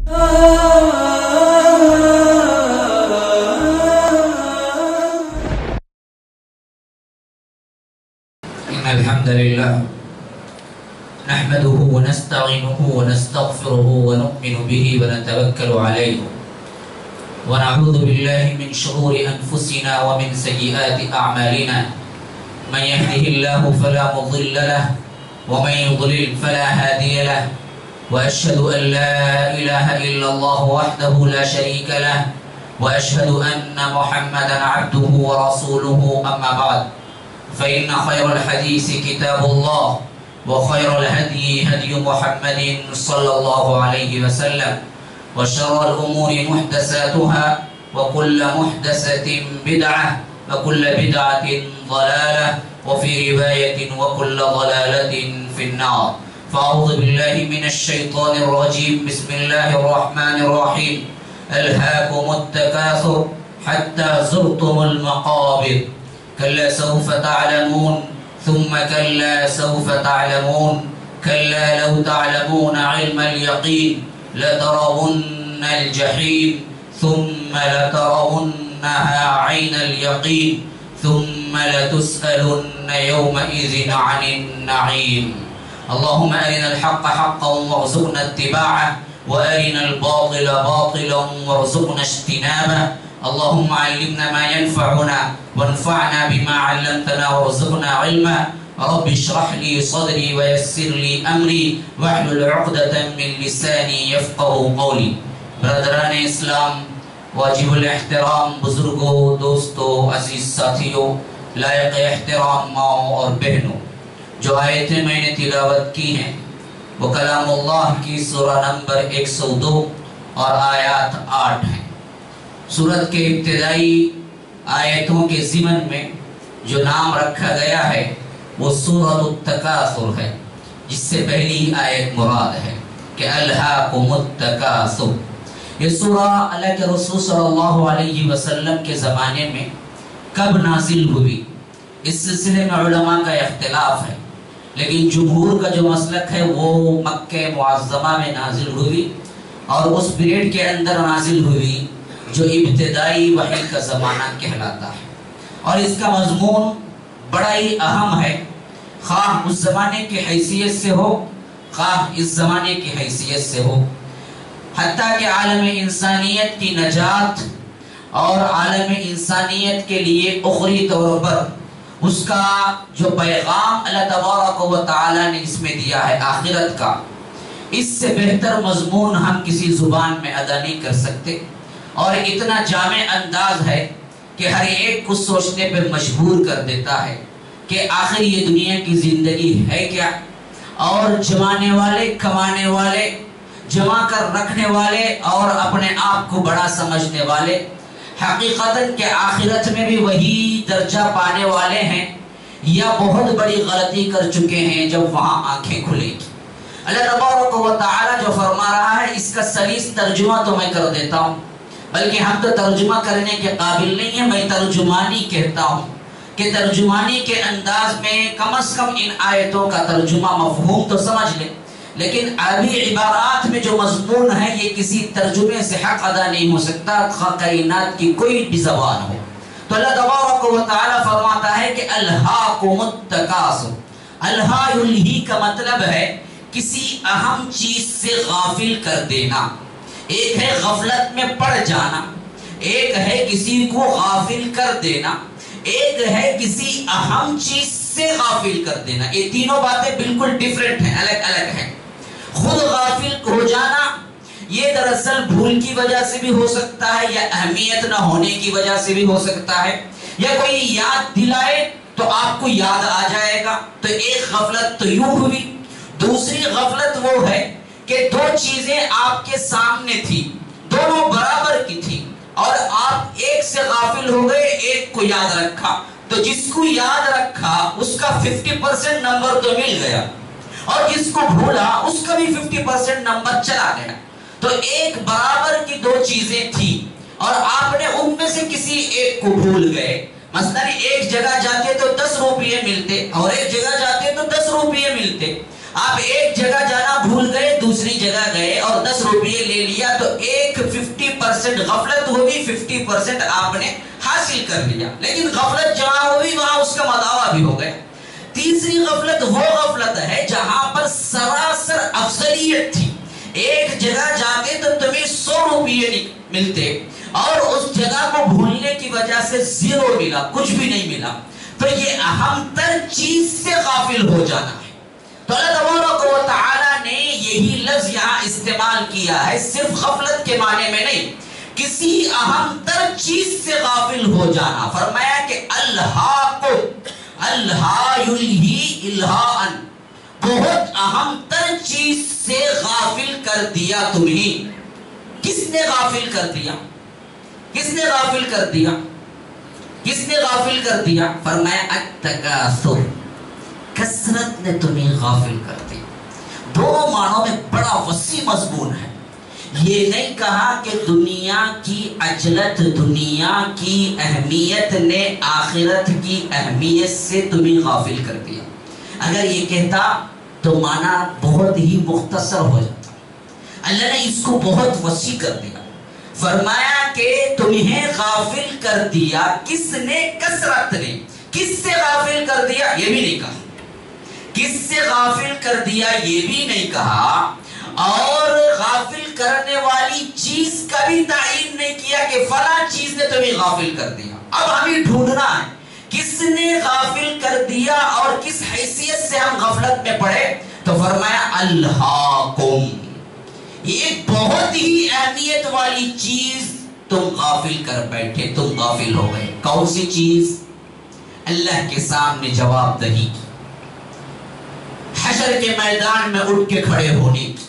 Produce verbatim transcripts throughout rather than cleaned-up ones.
الحمد لله نحمده ونستعينه ونستغفره ونؤمن به ونتوكل عليه ونعوذ بالله من شرور أنفسنا ومن سيئات أعمالنا من يهده الله فلا مضل له ومن يضلل فلا هادي له وأشهد أن لا إله إلا الله وحده لا شريك له وأشهد أن محمدا عبده ورسوله أما بعد فإن خير الحديث كتاب الله وخير الهدي هدي محمد صلى الله عليه وسلم وشر الأمور محدثاتها وكل محدثة بدعة وكل بدعة ضلالة وفي رواية وكل ضلالة في النار فأعوذ بالله من الشيطان الرجيم بسم الله الرحمن الرحيم ألهاكم التكاثر حتى زرتم المقابر كلا سوف تعلمون ثم كلا سوف تعلمون كلا لو تعلمون علم اليقين لترون الجحيم ثم لترونها عين اليقين ثم لتسألن يومئذ عن النعيم اللهم أرنا الحق حقا وارزقنا اتباعه وأرنا الباطل باطلا وارزقنا اجتنابه اللهم علمنا ما ينفعنا وانفعنا بما علمتنا وارزقنا علما رب اشرح لي صدري ويسر لي امري واحلل عقدة من لساني يفقهوا قولي برادران اسلام واجب الاحترام بزرگوں دوستوں عزیز ساتھیوں لائق احترام ماؤں اور بہنوں جو آیتیں میں نے تلاوت کی ہیں وہ کلام اللہ کی سورہ نمبر ایک سو دو اور آیات آٹھ ہیں سورت کے ابتدائی آیتوں کے ضمن میں جو نام رکھا گیا ہے وہ سورۃ التکاثر ہے جس سے پہلی آیت مراد ہے کہ الہاکم التکاثر یہ سورہ اللہ کے رسول صلی اللہ علیہ وسلم کے زمانے میں کب نازل ہوئی اس سلسلے میں علماء کا اختلاف ہے لیکن جمہور کا جو مسلک ہے وہ مکہ معظمہ میں نازل ہوئی اور اس پیریڈ کے اندر نازل ہوئی جو ابتدائی وحی کا زمانہ کہلاتا ہے اور اس کا مضمون بڑا ہی اہم ہے خواہ اس زمانے کی حیثیت سے ہو خواہ اس زمانے کی حیثیت سے ہو حتیٰ کہ عالم انسانیت کی نجات اور عالم انسانیت کے لیے اخری طور پر اس کا جو پیغام اللہ تبارک و تعالی نے اس میں دیا ہے آخرت کا اس سے بہتر مضمون ہم کسی زبان میں ادا نہیں کر سکتے اور اتنا جامع انداز ہے کہ ہر ایک کو سوچنے پہ مجبور کر دیتا ہے کہ آخر یہ دنیا کی زندگی ہے کیا اور جمانے والے کمانے والے جمع کر رکھنے والے اور اپنے آپ کو بڑا سمجھنے والے حقیقتاً کہ آخرت میں بھی وہی درجہ پانے والے ہیں یا بہت بڑی غلطی کر چکے ہیں جب وہاں آنکھیں کھلے گی اللہ تبارک و تعالی جو فرما رہا ہے اس کا سلیس ترجمہ تو میں کر دیتا ہوں بلکہ ہم تو ترجمہ کرنے کے قابل نہیں ہیں میں ترجمانی کہتا ہوں کہ ترجمانی کے انداز میں کم از کم ان آیتوں کا ترجمہ مفہوم تو سمجھ لیں لیکن عربی عبارات میں جو مضمون ہے یہ کسی ترجمے سے حق ادا نہیں ہو سکتا خواہ کائنات کی کوئی بھی زبان ہو تو اللہ تبارک و تعالی فرماتا ہے کہ الہاکم التکاثر الہا یلہی کا مطلب ہے کسی اہم چیز سے غافل کر دینا ایک ہے غفلت میں پڑ جانا ایک ہے کسی کو غافل کر دینا ایک ہے کسی اہم چیز سے غافل کر دینا یہ تینوں باتیں بالکل ڈیفرنٹ ہیں الگ الگ ہیں خود غافل ہو جانا یہ دراصل بھول کی وجہ سے بھی ہو سکتا ہے یا اہمیت نہ ہونے کی وجہ سے بھی ہو سکتا ہے یا کوئی یاد دلائے تو آپ کو یاد آ جائے گا تو ایک غفلت تو یوں ہوئی دوسری غفلت وہ ہے کہ دو چیزیں آپ کے سامنے تھی دونوں برابر کی تھی اور آپ ایک سے غافل ہو گئے ایک کو یاد رکھا تو جس کو یاد رکھا اس کا ففٹی پرسنٹ نمبر تو مل گیا اور جس کو بھولا اس کا بھی ففٹی پرسنٹ نمبر چلا گیا تو ایک برابر کی دو چیزیں تھی اور آپ نے ان میں سے کسی ایک کو بھول گئے مثلا ایک جگہ جاتے تو دس روپیے ملتے اور ایک جگہ جاتے تو دس روپیے ملتے آپ ایک جگہ جانا بھول گئے، دوسری جگہ گئے اور دس روپے لے لیا تو ایک ففٹی پرسنٹ غفلت ہوگی، ففٹی پرسنٹ آپ نے حاصل کر لیا، لیکن غفلت جہاں ہوئی وہاں اس کا مداوع بھی ہو گیا۔ تیسری غفلت وہ غفلت ہے جہاں پر سراسر افضلیت تھی، ایک جگہ جاتے تو تمہیں سو روپے ملتے اور اس جگہ کو بھولنے کی وجہ سے زیرو ملا، کچھ بھی نہیں ملا، تو یہ اہم تر چیز سے غافل ہو جانا ہے۔ تو اللہ تبارک و تعالی نے یہی لفظ یہاں استعمال کیا ہے، صرف غفلت کے معنی میں نہیں، کسی اہم تر چیز سے غافل ہو جانا۔ فرمایا کہ الہاکم، الہا یلہی الہاءً، بہت اہم تر چیز سے غافل کر دیا تمہیں۔ کس نے غافل کر دیا؟ کس نے غافل کر دیا؟ کس نے غافل کر دیا؟ فرمایا التکاثر، کثرت نے تمہیں غافل کر دیا۔ دونوں معنوں میں بڑا وسیع مضمون ہے۔ یہ نہیں کہا کہ دنیا کی عجلت، دنیا کی اہمیت نے آخرت کی اہمیت سے تمہیں غافل کر دیا۔ اگر یہ کہتا تو معنی بہت ہی مختصر ہو جاتا۔ اللہ نے اس کو بہت وسیع کر دیا، فرمایا کہ تمہیں غافل کر دیا۔ کس نے؟ کثرت نے۔ کس سے غافل کر دیا؟ یہ بھی نہیں کہا۔ کس سے غافل کر دیا یہ بھی نہیں کہا، اور غافل کرنے والی چیز کا بھی تعین نہیں کیا کہ فلاں چیز نے تمہیں غافل کر دیا۔ اب ہمیں ڈھونڈنا ہے کس نے غافل کر دیا اور کس حیثیت سے ہم غفلت میں پڑے، تو فرمایا الہاکم، یہ ایک بہت ہی اہمیت والی چیز تم غافل کر بیٹھے، تم غافل ہو گئے۔ کون سی چیز؟ اللہ کے سامنے جواب دہی کی، حشر کے میدان میں اٹھ کے کھڑے ہونے کی،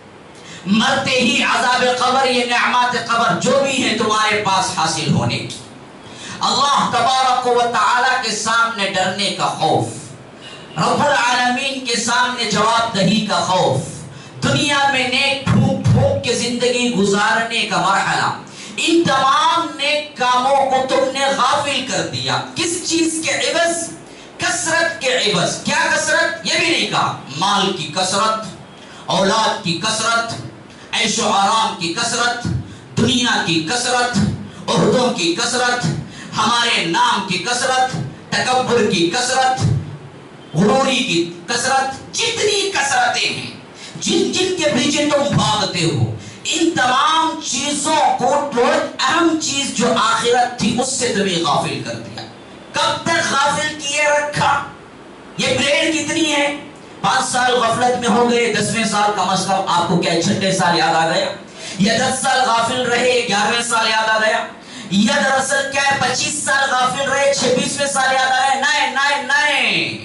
مرتے ہی عذاب قبر، یہ نعمات قبر جو بھی ہیں تمہارے پاس حاصل ہونے کی، اللہ تبارک و تعالی کے سامنے ڈرنے کا خوف، رب العالمین کے سامنے جواب دہی کا خوف، دنیا میں نیک پھونک پھونک کے زندگی گزارنے کا مرحلہ، ان تمام نیک کاموں کو تم نے غافل کر دیا۔ کس چیز کے عوض؟ کثرت کے عوض۔ کیا کثرت؟ یہ بھی نہیں کہا مال کی کثرت، اولاد کی کثرت، عیش و آرام کی کثرت، دنیا کی کثرت، عہدوں کی کثرت، ہمارے نام کی کثرت، تکبر کی کثرت، غروری کی کثرت، جتنی کثرتیں ہیں جن جن کے پیچھے تم بھاگتے ہو، ان تمام چیزوں کو بہت اہم چیز جو آخرت تھی اس سے تمہیں غافل کر دیا۔ کب تک غافل کیے رکھا؟ یہ بریڈ کتنی ہے؟ پانچ سال غفلت میں ہو گئے، دسویں سال کم از کم آپ کو کیا چھٹے سال یاد آ گیا؟ یا دس سال غافل رہے، گیارہویں سال یاد آ گیا؟ یا دراصل کیا ہے پچیس سال غافل رہے، چھبیسویں سال یاد آ گیا؟ نئے نئے نئے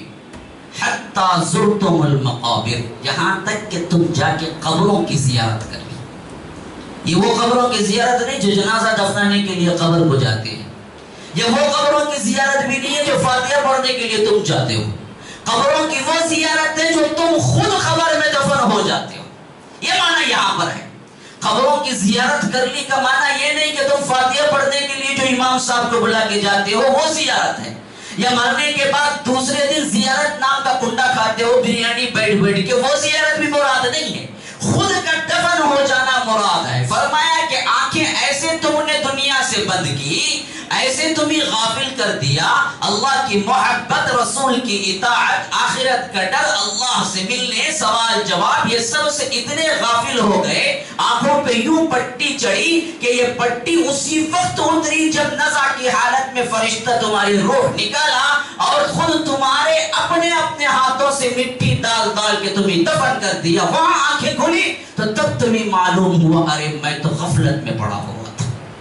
حتی زرتم المقابر، یہاں تک کہ تم جا کے قبروں کی زیارت کر لی۔ یہ وہ قبروں کی زیارت نہیں جو جنازہ دفنانے کے لیے قبر کو جاتے ہیں، یہ وہ قبروں کی زیارت بھی نہیں ہے جو فاتحہ پڑھنے کے لیے تم جاتے ہو، قبروں کی وہ زیارت ہے جو تم خود قبر میں دفن ہو جاتے ہو۔ یہ معنی یہاں پر ہے۔ قبروں کی زیارت کر لی کا معنی یہ نہیں کہ تم فاتحہ پڑھنے کے لیے جو امام صاحب کو بلا کے جاتے ہو وہ زیارت ہے، یا مرنے کے بعد دوسرے دن زیارت نام کا کنڈا کھاتے ہو بریانی بیٹھ بیٹھ کے، وہ زیارت بھی مراد نہیں ہے، خود کا دفن ہو جانا مراد ہے۔ فرمایا کہ آنکھیں ایسے تم نے دنیا سے بند کی، ایسے تمہیں غافل کر دیا، اللہ کی محبت، رسول کی اطاعت، آخرت کا ڈر، اللہ سے ملنے، سوال جواب، یہ سب سے اتنے غافل ہو گئے، آنکھوں پہ یوں پٹی چڑھی کہ یہ پٹی اسی وقت اتری جب نزع کی حالت میں فرشتہ تمہاری روح نکالا اور خود تمہارے اپنے اپنے ہاتھوں سے مٹی ڈال ڈال کے تمہیں دفن کر دیا۔ وہاں آنکھیں کھلی تو تب تمہیں معلوم ہوا ارے میں تو غفلت میں پڑا ہوا تھا۔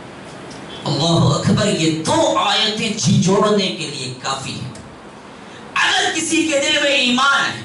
اللہ اکبر، یہ دو آیتیں جھنجھوڑنے کے لیے کافی ہیں۔ اگر کسی کے دل میں ایمان ہے،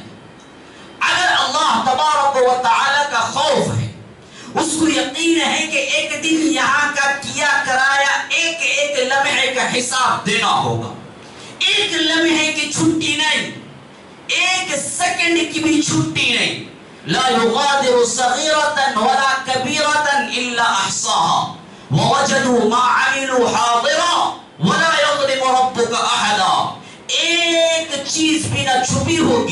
اگر اللہ تبارک و تعالی کا خوف ہے، اس کو یقین ہے کہ ایک دن یہاں کا کیا کرایا ایک ایک لمحے کا حساب دینا ہوگا، ایک لمحے کی چھٹی نہیں، ایک سیکنڈ کی بھی چھٹی نہیں۔ لا یغادر صغیرۃ ولا کبیرۃ الا احصاها ووجدوا ما عملوا حاضرا ولا يظلم ربك احدا۔ ایک چیز بھی نہ چھپی ہوگی،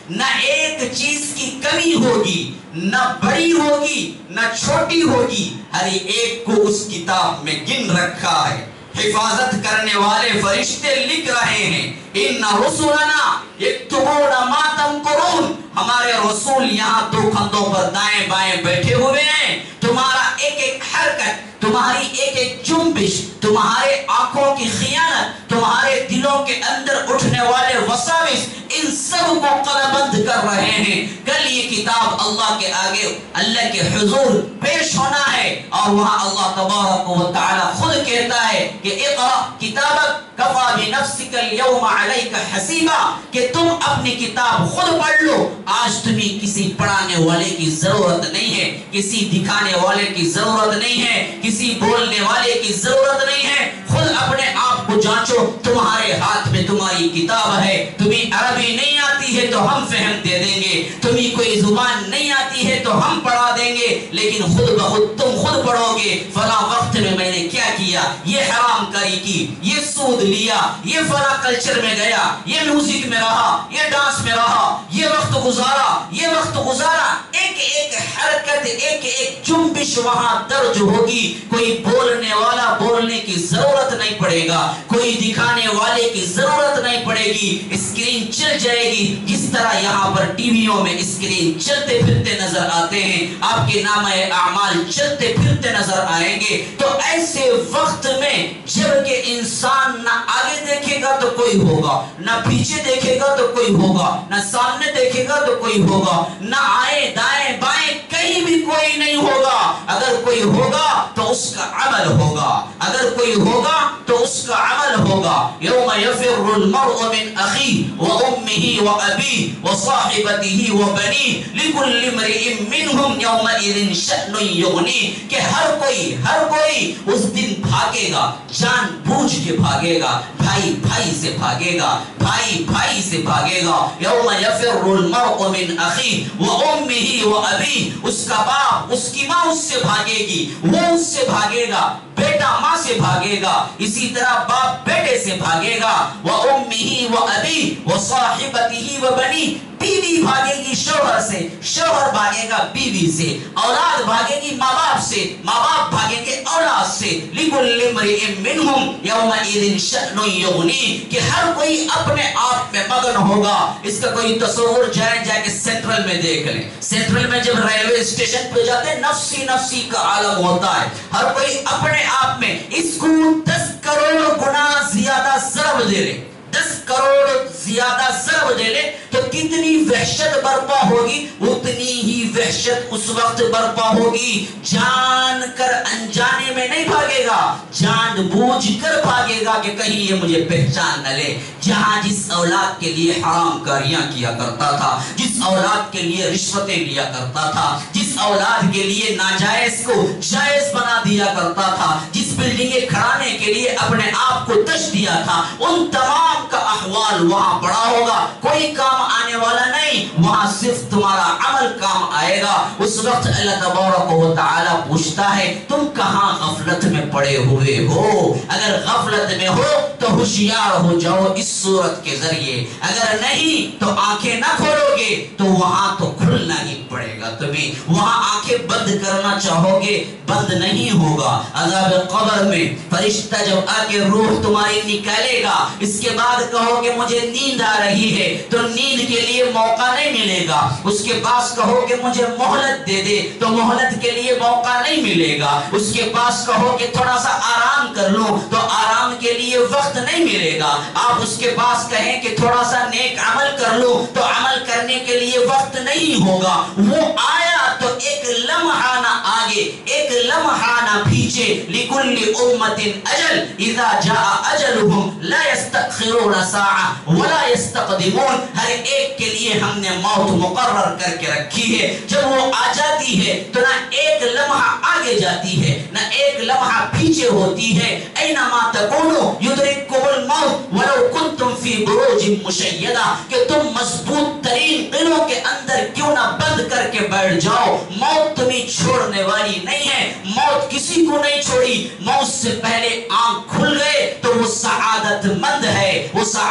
نہ ایک چیز کی کمی ہوگی، نہ بڑی ہوگی نہ چھوٹی ہوگی، ہر ایک کو اس کتاب میں گن رکھا ہے۔ حفاظت کرنے والے فرشتے لکھ رہے ہیں ان رسولنا یکتبون ما تمکرون، ہمارے رسول یہاں دو کندھوں پر دائیں بائیں بیٹھے ہوئے ہیں، تمہارا ایک ایک حرکت، تمہاری ایک ایک جنبش، تمہارے آنکھوں کی خیانت، تمہارے دلوں کے اندر اٹھنے والے وساوس، ان سب کو قلمبند کر رہے ہیں۔ کل یہ کتاب اللہ کے آگے اللہ کے حضور پیش ہونا ہے، اور وہاں اللہ تبارک و تعالی خود کہتا ہے کہ اقرأ کتابک کفا بنفسک اليوم علیک حسیبا، کہ تم اپنی کتاب خود پڑھ لو، آج تمہیں کسی پڑھانے والے کی ضرورت نہیں ہے، کسی دکھانے والے کی ضرورت نہیں ہے، کسی بولنے والے کی ضرورت نہیں ہے، خود اپنے آپ کو جانچو، تمہارے ہاتھ میں تمہاری کتاب ہے۔ تمہیں عربی نہیں آتی ہے تو ہم فہم دے دیں گے، تمہیں کوئی زبان نہیں آتی ہے تو ہم پڑھا دیں گے، لیکن خود بخود تم خود پڑھو گے فلاں وقت میں میں نے کیا کیا، یہ حرام کاری کی، یہ سود لیا، یہ فلاں کلچر میں گیا، یہ میوزک میں رہا، یہ ڈانس میں رہا، یہ وقت گزارا، یہ وقت گزارا، ایک ایک حرکت، ایک ایک جنبش وہاں درج ہوگی۔ کوئی بولنے والا بولنے کی ضرورت نہیں پڑے گا، کوئی دکھانے والے کی ضرورت نہیں پڑے گی، اسکرین چل جائے گی، جس طرح یہاں پر ٹی ویوں میں اسکرین چلتے پھرتے نظر آتے ہیں، آپ کے نامہ اعمال چلتے پھرتے نظر آئیں گے۔ تو ایسے وقت میں جب کہ انسان نہ آگے دیکھے گا تو کوئی ہوگا، نہ پیچھے دیکھے گا تو کوئی ہوگا، نہ سامنے دیکھے گا تو کوئی ہوگا، نہ آئے دائیں بائیں کہیں بھی کوئی نہیں ہوگا۔ اگر کوئی ہوگا تو اس کا عمل ہوگا، اگر کوئی ہوگا تو اس کا عمل ہوگا۔ یوم یفر المرء من اخیہ وامہ وابیہ وصاحبتہ وبنیہ لکل امرئ منہم یومئذ شأن یغنیہ، کہ ہر کوئی ہر کوئی اس دن بھاگے گا، جان بوجھ کے بھاگے گا، بھائی بھائی سے بھاگے گا، بھائی بھائی سے بھاگے گا۔ یوم یفر المرء من اخیہ وامہ وابیہ، اس کا باپ اس کی ماں اس سے بھاگے گی، وہ اس سے بھاگے گا، بیٹا ماں سے بھاگے گا، اسی طرح باپ بیٹے سے بھاگے گا، وَأُمِّهِ وَأَبِيهِ وَصَاحِبَتِهِ وَبَنِيهِ، بیوی بھاگے گی شوہر سے، شوہر بھاگے گا بیوی سے، اولاد بھاگے گی ماں باپ سے، ماں باپ بھاگیں گے اولاد سے۔ لِكُلِّ امْرِئٍ مِّنْهُمْ يَوْمَئِذٍ شَأْنٌ يُغْنِيهِ، کہ ہر کوئی اپنے آپ میں مگن ہوگا۔ اس کا کوئی تصور جائیں جا کے سینٹرل میں دیکھ لیں، سینٹرل میں جب ریلوے اسٹیشن پہ جاتے ہیں نفسی نفسی کا عالم ہوتا ہے، ہر کوئی اپنے آپ میں، اس کو دس کروڑ گنا زیادہ ضرب دے لے، دس کروڑ زیادہ ضرب دے لے تو کتنی وحشت برپا ہوگی، اتنی ہی وحشت اس وقت برپا ہوگی۔ جان کر انجانے میں نہیں بھاگے گا، جان بوجھ کر بھاگے گا کہ کہیں یہ مجھے پہچان نہ لے۔ جہاں جس اولاد کے لیے حرام کاریاں کیا کرتا تھا، جس اولاد کے لیے رشوتیں لیا کرتا تھا، جس اولاد کے لیے ناجائز کو جائز بنا دیا کرتا تھا، جس بلڈنگیں کھڑانے کے لیے اپنے آپ کو تش دیا تھا، ان تمام کا احوال وہاں پڑا ہوگا۔ کوئی کام آنے والا نہیں، وہاں صرف تمہارا عمل کام آئے گا۔ اس وقت اللہ تبارک و تعالی پوچھتا ہے تم کہاں غفلت میں پڑے ہوئے ہو؟ اگر غفلت میں ہو تو ہوشیار ہو جاؤ اس صورت کے ذریعے، اگر نہیں تو آنکھیں نہ کھولو گے تو وہاں تو کھلنا ہی پڑے گا تمہیں، وہاں آنکھیں بند کرنا چاہو گے بند نہیں ہوگا۔ عذاب قبر میں فرشتہ جب آ کے روح تمہاری نکالے گا، اس کے بعد کہو کہ مجھے نیند آ رہی ہے تو نیند کے لیے موقع نہیں ملے گا، اس کے پاس کہو کہ مجھے مہلت دے دے تو مہلت کے لیے موقع نہیں ملے گا، اس کے پاس کہو کہ تھوڑا سا آرام کر لوں تو آرام کے لیے وقت نہیں ملے گا، آپ اس کے پاس کہیں کہ تھوڑا سا نیک عمل کر لوں تو عمل کرنے کے لیے وقت نہیں ہوگا۔ وہ آیا تو ایک لمحہ نہ آگے ایک لمحہ نہ پیچھے۔ لِكُلِّ أُمَّةٍ أَجَلٌ إِذَا جَاءَ أَجَلُهُمْ لَا يَسْتَأْخِرُونَ سَاعَةً وَلَا يَسْتَقْدِمُونَ، ہر ایک کے لیے ہم نے موت مقرر کر کے رکھی ہے، جب وہ آ جاتی ہے تو نہ ایک لمحہ آگے جاتی ہے نہ ایک لمحہ پیچھے ہوتی ہے۔ أَيْنَمَا تَكُونُوا يُدْرِككُمُ الْمَوْتُ وَلَوْ كُنْتُمْ فِي بُرُوجٍ مُشَيَّدَةٍ، کہ تم مضبوط ترین قلعوں کے اندر کیوں نہ بند کر کے بیٹھ جاؤ، موت تمہیں چھوڑنے والی نہیں ہے، موت کسی کو نہیں چھوڑی، موت سے پہلے آنکھ کھل گئے تو وہ سعادت مند ہے، وہ سعادت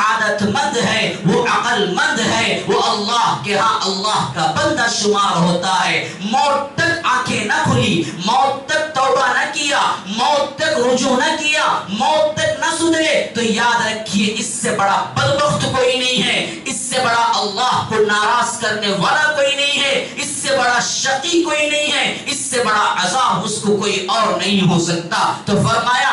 مند ہے، وہ عقل مند ہے، وہ اللہ کے ہاں اللہ کا بندہ شمار ہوتا ہے۔ موت تک آنکھیں نہ کھلی، موت تک توبہ نہ کیا، موت تک رجوع نہ کیا، موت تک نہ سدھرے، تو یاد رکھیے اس سے بڑا بدبخت کوئی نہیں ہے، اس سے بڑا اللہ کو ناراض کرنے والا کوئی نہیں ہے، اس سے بڑا شقی کوئی نہیں ہے، اس سے بڑا عذاب اس کو کوئی اور نہیں ہو سکتا۔ تو فرمایا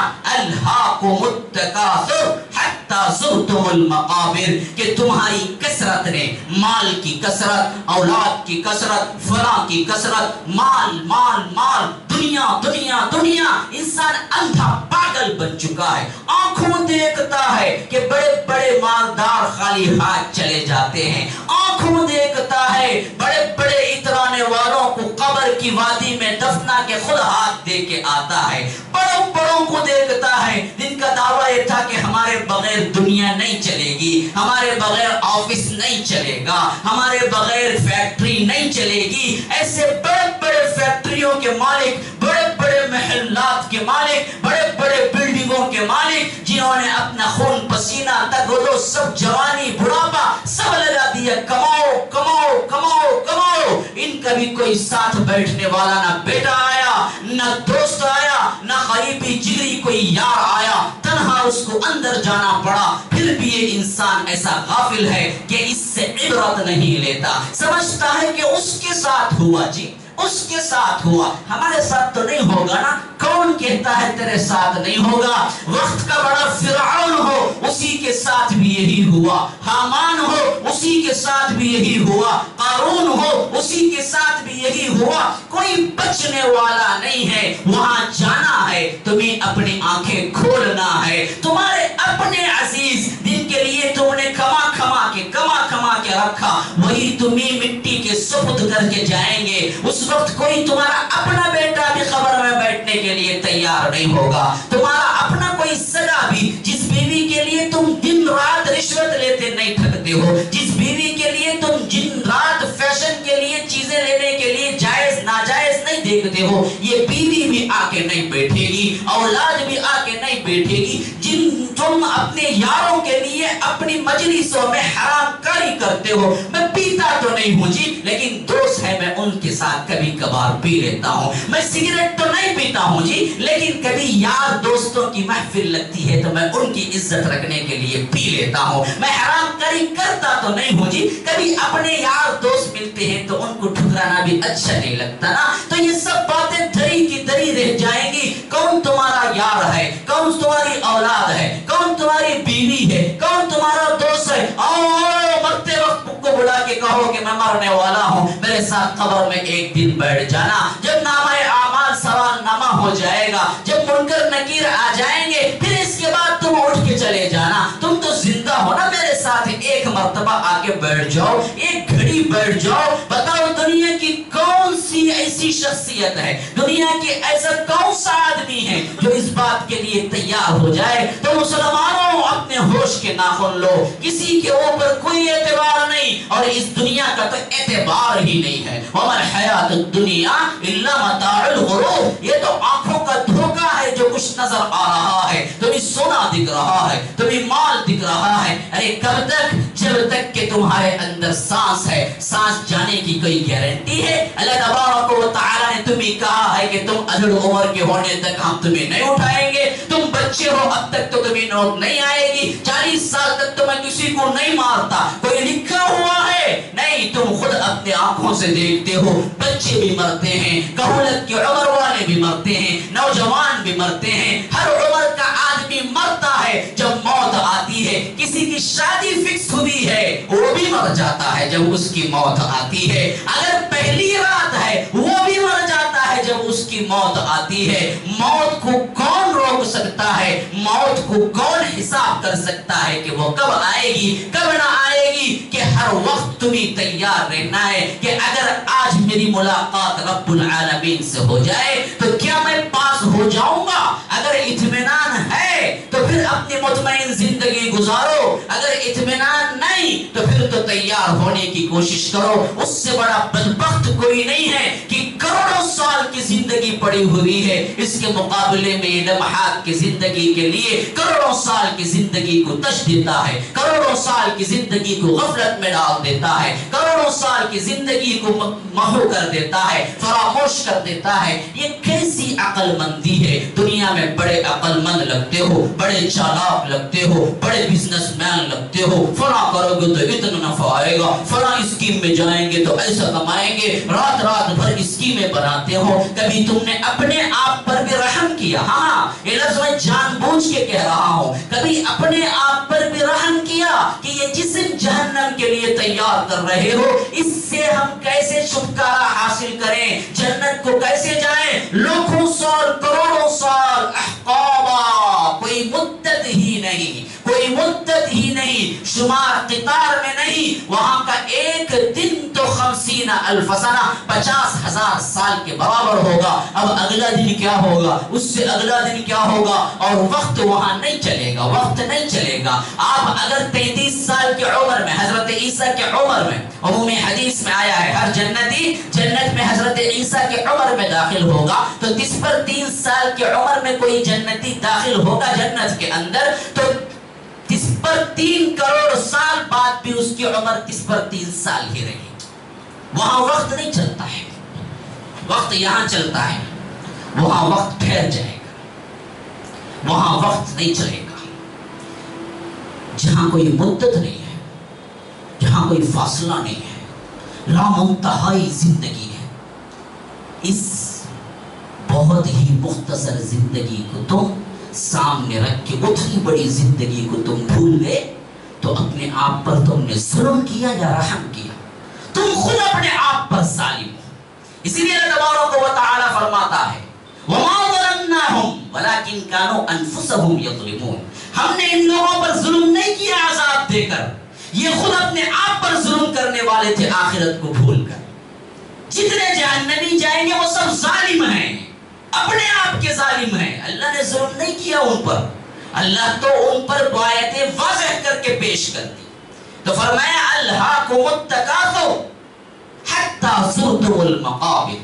الہاکم التکاثر حتی زرتم المقابر، کہ تمہاری کثرت نے، مال کی کثرت، اولاد کی کثرت، فلاں کی کثرت، مال مال مال، دنیا دنیا دنیا، انسان اندھا پاگل بن چکا ہے، آنکھوں دیکھتا ہے کہ بڑے بڑے مالدار خالی ہاتھ چلے جاتے ہیں، آنکھوں دیکھتا ہے بڑے بڑے اترانے والوں کو قبر کی وادی میں دفنا کے خود ہاتھ دے کے آتا ہے، بڑوں بڑوں کو دیکھتا ہے جن کا دعویٰ یہ تھا کہ ہمارے بغیر دنیا نہیں چلے گی، ہمارے بغیر آفس نہیں چلے گا، ہمارے بغیر فیکٹری نہیں چلے گی، ایسے بڑے بڑے فیکٹریوں کے مالک، بڑے بڑے محلات کے مالک، بڑے بڑے بلڈنگوں کے مالک، جنہوں نے اپنا خون پسینہ تگودو سب جوانی بڑھاپا سب لگا دیا، کماؤ کماؤ کماؤ کماؤ، ان کا بھی کوئی ساتھ بیٹھنے والا نہ بیٹا آیا، نہ دوست آیا، نہ قریبی جگری کوئی یار آیا، تنہا اس کو اندر جانا پڑا۔ پھر بھی یہ انسان ایسا غافل ہے کہ اس سے عبرت نہیں لیتا، سمجھتا ہے کہ اس کے ساتھ ہوا، جی اس کے ساتھ ہوا، ہمارے ساتھ تو نہیں ہوگا نا، کون کہتا ہے تیرے ساتھ نہیں ہوگا؟ وقت کا بڑا فرعون ہو اسی کے ساتھ بھی یہی ہوا، حامان ہو اسی کے ساتھ بھی یہی ہوا، قارون ہو اسی کے ساتھ بھی یہی ہوا، کوئی بچنے والا نہیں ہے، وہاں جانا ہے، تمہیں اپنی آنکھیں کھولنا ہے، تمہارے اپنے عزیز جن کے لیے تم نے کما کما کے کما کما کے رکھا وہی تمہیں مٹی کے سپرد کر کے جائیں گے، اس وقت کوئی تمہارا اپنا بیٹا بھی قبر میں بیٹھنے کے لیے تیار نہیں ہوگا، تمہارا اپنا کوئی سگا بھی، جس بیوی کے لیے تم دن رات رشوت لیتے نہیں تھکتے ہو، جس بیوی کے لیے تم دن رات فیشن کے لیے چیزیں لینے کے لیے جائز ناجائز نہیں دیکھتے ہو، یہ بیوی بھی آ کے نہیں بیٹھے گی، اولاد بھی آ کے نہیں بیٹھے گی، جن تم اپنے یاروں کے لیے اپنی مجلسوں میں حرام کاری کرتے ہو، میں پیتا تو نہیں ہوں جی لیکن دوست ہے، میں ان کے ساتھ کبھی کبھار پی لیتا ہوں، میں سگریٹ تو نہیں پیتا ہوں جی لیکن کبھی یار دوستوں کی محفل لگتی ہے تو میں ان کی عزت رکھنے کے لیے پی لیتا ہوں، میں حرام کاری کرتا تو نہیں ہوں جی، کبھی اپنے یار دوست ملتے ہیں تو ان کو ٹھکرانا بھی اچھا نہیں لگتا نا، تو یہ سب باتیں دری کی دری رہ جائیں گی، کون تمہارا یار ہے، کون تمہاری اولاد ہے، کون تمہاری بیوی ہے، کون تمہارا دوست ہے، آؤ مرتے وقت کو بلا کے کہو کہ میں مرنے والا ہوں، میرے ساتھ قبر میں ایک دن بیٹھ جانا، جب نامہ اعمال سوال نامہ ہو جائے گا، جب منکر نکیر آ جائیں گے پھر اس کے بعد تم اٹھ کے چلے جانا، تم تو زندہ ہو نا، میرے ساتھ ایک مرتبہ آ کے بیٹھ جاؤ، ایک گھڑی بیٹھ جاؤ، بتاؤ دنیا کی کون سی ایسی شخصیت ہے، دنیا کی ایسا کون سا آدمی ہے جو اس بات کے لیے تیار ہو جائے؟ تو مسلمانوں اپنے ہوش کے ناخن لو، کسی کے اوپر کوئی اعتبار نہیں، اور اس دنیا کا تو اعتبار ہی نہیں ہے، وَمَا الْحَيَاةُ الدُّنْيَا إِلَّا مَتَاعُ الْغُرُورِ، یہ تو آنکھوں کا دھوکہ ہے جو کچھ نظر آ رہا ہے، تمہیں سونا دکھ رہا ہے، تمہیں مال دکھ رہا ہے، ارے کب تک؟ جب تک کہ تمہارے اندر سانس ہے، سانس جانے کی کوئی گارنٹی ہے؟ اللہ تبارک و تعالی نے تمہیں کہا ہے کہ تم ادھڑ عمر کے ہونے تک ہم تمہیں نہیں اٹھائیں گے، تم بچے ہو اب تک تو تمہیں نوٹ نہیں آئے گی، چالیس سال تک تو میں کسی کو نہیں مارتا، کوئی لکھا ہوا ہے نہیں، تم خود اپنے آنکھوں سے دیکھتے ہو، بچے بھی مرتے ہیں، کہولت کی عمر والے بھی مرتے ہیں، نوجوان بھی مرتے ہیں، ہر عمر کا آدمی مرتا ہے، جب موت آتی ہے، کسی کی شادی فکس ہوئی ہے وہ بھی مر جاتا ہے جب اس کی موت آتی ہے، اگر پہلی رات ہے وہ بھی مر جاتا ہے جب اس کی موت آتی ہے، موت کو کون روک سکتا ہے، موت کو کون حساب کر سکتا ہے کہ وہ کب آئے گی کب نہ آئے گی، کہ ہر وقت تمہیں تیار رہنا ہے کہ اگر آج میری ملاقات رب العالمین سے ہو جائے تو کیا میں پاس ہو جاؤں گا؟ اگر اطمینان ہے تو پھر اپنی مطمئن زندگی گزارو، اگر اطمینان نہیں تو پھر تو تیار ہونے کی کوشش کرو، اس سے بڑا بدبخت کوئی نہیں ہے کہ کروڑوں سال کی زندگی پڑی پڑی ہوئی ہے، اس کے مقابلے میں یہ لمحات کی زندگی کے لیے کروڑوں سال کی زندگی کو تش دیتا ہے، کروڑوں سال کی زندگی کو غفلت میں ڈال دیتا ہے، کروڑوں سال کی زندگی کو محو کر دیتا ہے، فراموش کر دیتا ہے۔ یہ کیسی عقل مندی ہے؟ دنیا میں بڑے عقل مند لگتے ہو، بڑے چالاک لگتے ہو، بڑے بزنس مین لگتے ہو، فلاں کرو گے تو اتنا نفع آئے گا، فلاں اسکیم میں جائیں گے تو ایسا کمائیں گے، رات رات بھر اسکیمیں بناتے ہو۔ کبھی تم نے اپنے آپ پر بھی رحم کیا؟ ہاں، یہ لفظ میں جان بوجھ کے کہہ رہا ہوں، کبھی اپنے آپ پر بھی رحم کیا کہ یہ جسم جہنم کے لیے تیار کر رہے ہو، اس سے ہم کیسے چھٹکارا حاصل کریں، جنت کو کیسے جائیں؟ لاکھوں سال، کروڑوں سال احقابا، کوئی مدت ہی نہیں، کوئی مدت ہی نہیں، شمار قطار میں نہیں، وہاں کا ایک دن تو خمسین الف سنہ، پچاس ہزار سال کے برابر ہوگا۔ اب اگلا دن کیا ہوگا، اس سے اگلا دن کیا ہوگا، اور وقت وہاں نہیں چلے گا، وقت نہیں چلے گا۔ آپ اگر تینتیس سال کی عمر میں، حضرت عیسیٰ کی عمر میں، عمومی حدیث میں آیا ہے ہر جنتی جنت میں حضرت عیسیٰ کی عمر میں داخل ہوگا، تو تیس پر تین سال کی عمر میں کوئی جنتی داخل ہوگا جنت کے اندر، تو تیس پر تین کروڑ سال بعد بھی اس کی عمر تیس پر تین سال ہی رہی۔ وہاں وقت نہیں چلتا ہے، وقت یہاں چلتا ہے، وہاں وقت ٹھہر جائے گا، وہاں وقت نہیں چلے گا۔ جہاں کوئی مدت نہیں ہے، جہاں کوئی فاصلہ نہیں ہے، لامنتہائی زندگی ہے، اس بہت ہی مختصر زندگی کو تم سامنے رکھ کے اتنی بڑی زندگی کو تم بھول گئے تو اپنے آپ پر تم نے ظلم کیا یا رحم کیا؟ تم خود اپنے آپ پر ظالم ہو۔ اسی لیے اللہ تبارک و تعالی فرماتا ہے وَمَا ظَلَمْنَاهُمْ وَلَكِنْ كَانُوا أَنفُسَهُمْ يَظْلِمُونَ، ہم نے ان لوگوں پر ظلم نہیں کیا عذاب دے کر، یہ خود اپنے آپ پر ظلم کرنے والے تھے آخرت کو بھول کر۔ جتنے جہنمی جائیں گے وہ سب ظالم ہیں، اپنے آپ کے ظالم ہیں، اللہ نے ظلم نہیں کیا ان پر، اللہ تو ان پر آیتیں واضح کر کے پیش کر دی۔ تو فرمایا الہاکم التکاثر حتی زرتم المقابر،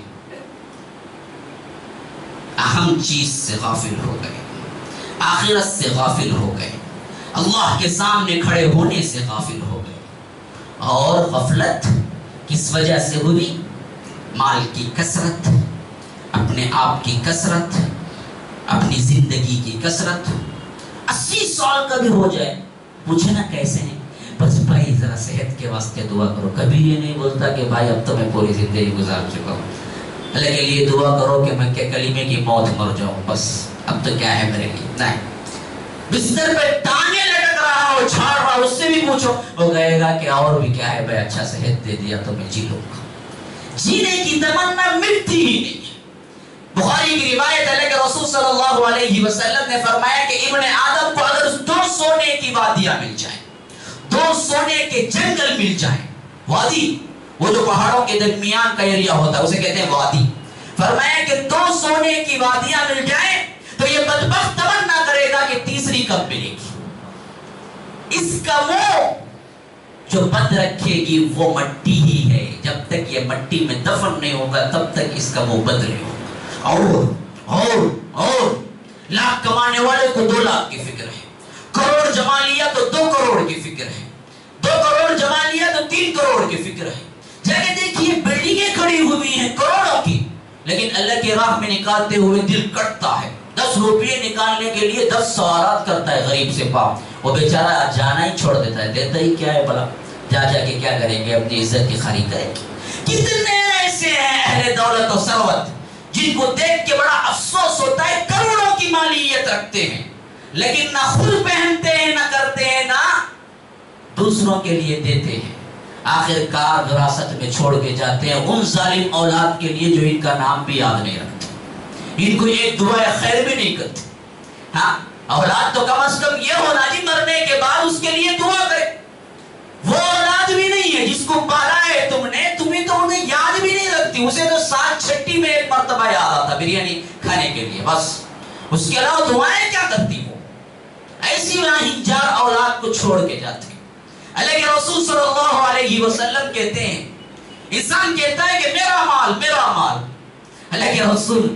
اہم چیز سے غافل ہو گئے، آخرت سے غافل ہو گئے، اللہ کے سامنے کھڑے ہونے سے غافل ہو گئے۔ اور غفلت کس وجہ سے ہوئی؟ مال کی کثرت، اپنے آپ کی کثرت، اپنی زندگی کی کثرت۔ اسی سال کا بھی ہو جائے، پوچھنا کیسے ہیں؟ بس بھائی ذرا صحت کے واسطے دعا کرو، کبھی یہ نہیں بولتا کہ بھائی اب تو میں پوری زندگی گزار چکا ہوں، لیکن یہ دعا کرو کہ میں کہ کلمے کی موت مر جاؤں، بس اب تو کیا ہے میرے لیے۔ نہیں، بستر پہ ٹانگیں لٹک رہا ہو، جھاڑ رہا ہو، اس سے بھی پوچھو، وہ کہے گا کہ اور بھی کیا ہے بھائی، اچھا صحت دے دیا تو میں جی لوں گا۔ جینے کی تمنا مٹتی ہی نہیں۔ بخاری کی روایت ہے کہ رسول صلی اللہ علیہ وسلم نے فرمایا کہ ابن آدم کو اگر دو سونے کی وادیاں مل جائیں، دو سونے کے جنگل مل جائیں، وادی وہ جو پہاڑوں کے درمیان کا ایریا ہوتا ہے اسے کہتے ہیں وادی، فرمایا کہ دو سونے کی وادیاں مل جائیں تو یہ بدبخت تمنا کرے گا کہ تیسری کب ملے گی۔ اس کا منہ جو بند رکھے گی وہ مٹی ہی ہے، جب تک یہ مٹی میں دفن نہیں ہوگا تب تک اس کا منہ بند نہیں ہوگا۔ اور اور اور لاکھ کمانے والے کو دو لاکھ کی فکر ہے، کروڑ جما لیا تو دو کروڑ کی فکر ہے، دو کروڑ جما لیا تو تین کروڑ کی فکر ہے۔ جگہ دیکھیے بلڈنگیں کھڑی ہوئی ہیں کروڑوں کی، لیکن اللہ کی راہ میں نکالتے ہوئے دل کٹتا ہے۔ دس روپے نکالنے کے لیے دس سوالات کرتا ہے غریب سے پاؤں، وہ بیچارہ جانا ہی چھوڑ دیتا ہے، دیتا ہی کیا ہے بھلا، جا جا کے کیا کریں گے، اپنی عزت کی خرید کریں گے۔ کتنے ایسے ہیں اہل دولت و ثروت جن کو دیکھ کے بڑا افسوس ہوتا ہے، کروڑوں کی مالیت رکھتے ہیں لیکن نہ خود پہنتے ہیں، نہ کرتے ہیں، نہ دوسروں کے لیے دیتے ہیں، آخر کار وراثت میں چھوڑ کے جاتے ہیں ان ظالم اولاد کے لیے جو ان کا نام بھی یاد نہیں رکھتے، ان کو ایک دعا خیر بھی نہیں کرتے۔ ہاں، اولاد تو کم از کم یہ ہونا جی مرنے کے بعد اس کے لیے دعا کرے، وہ اولاد بھی نہیں ہے جس کو پالا ہے تم نے، تمہیں تو انہیں یاد بھی نہیں رکھتی، اسے تو سات چھٹی میں ایک مرتبہ یاد آتا بریانی کھانے کے لیے، بس اس کے علاوہ دعائیں کیا کرتی ہو؟ ایسی وہاں ہنجار اولاد کو چھوڑ کے جاتے ہیں۔ اللہ کے رسول صلی اللہ علیہ وسلم کہتے ہیں، انسان کہتا ہے کہ میرا مال میرا مال، اللہ کے رسول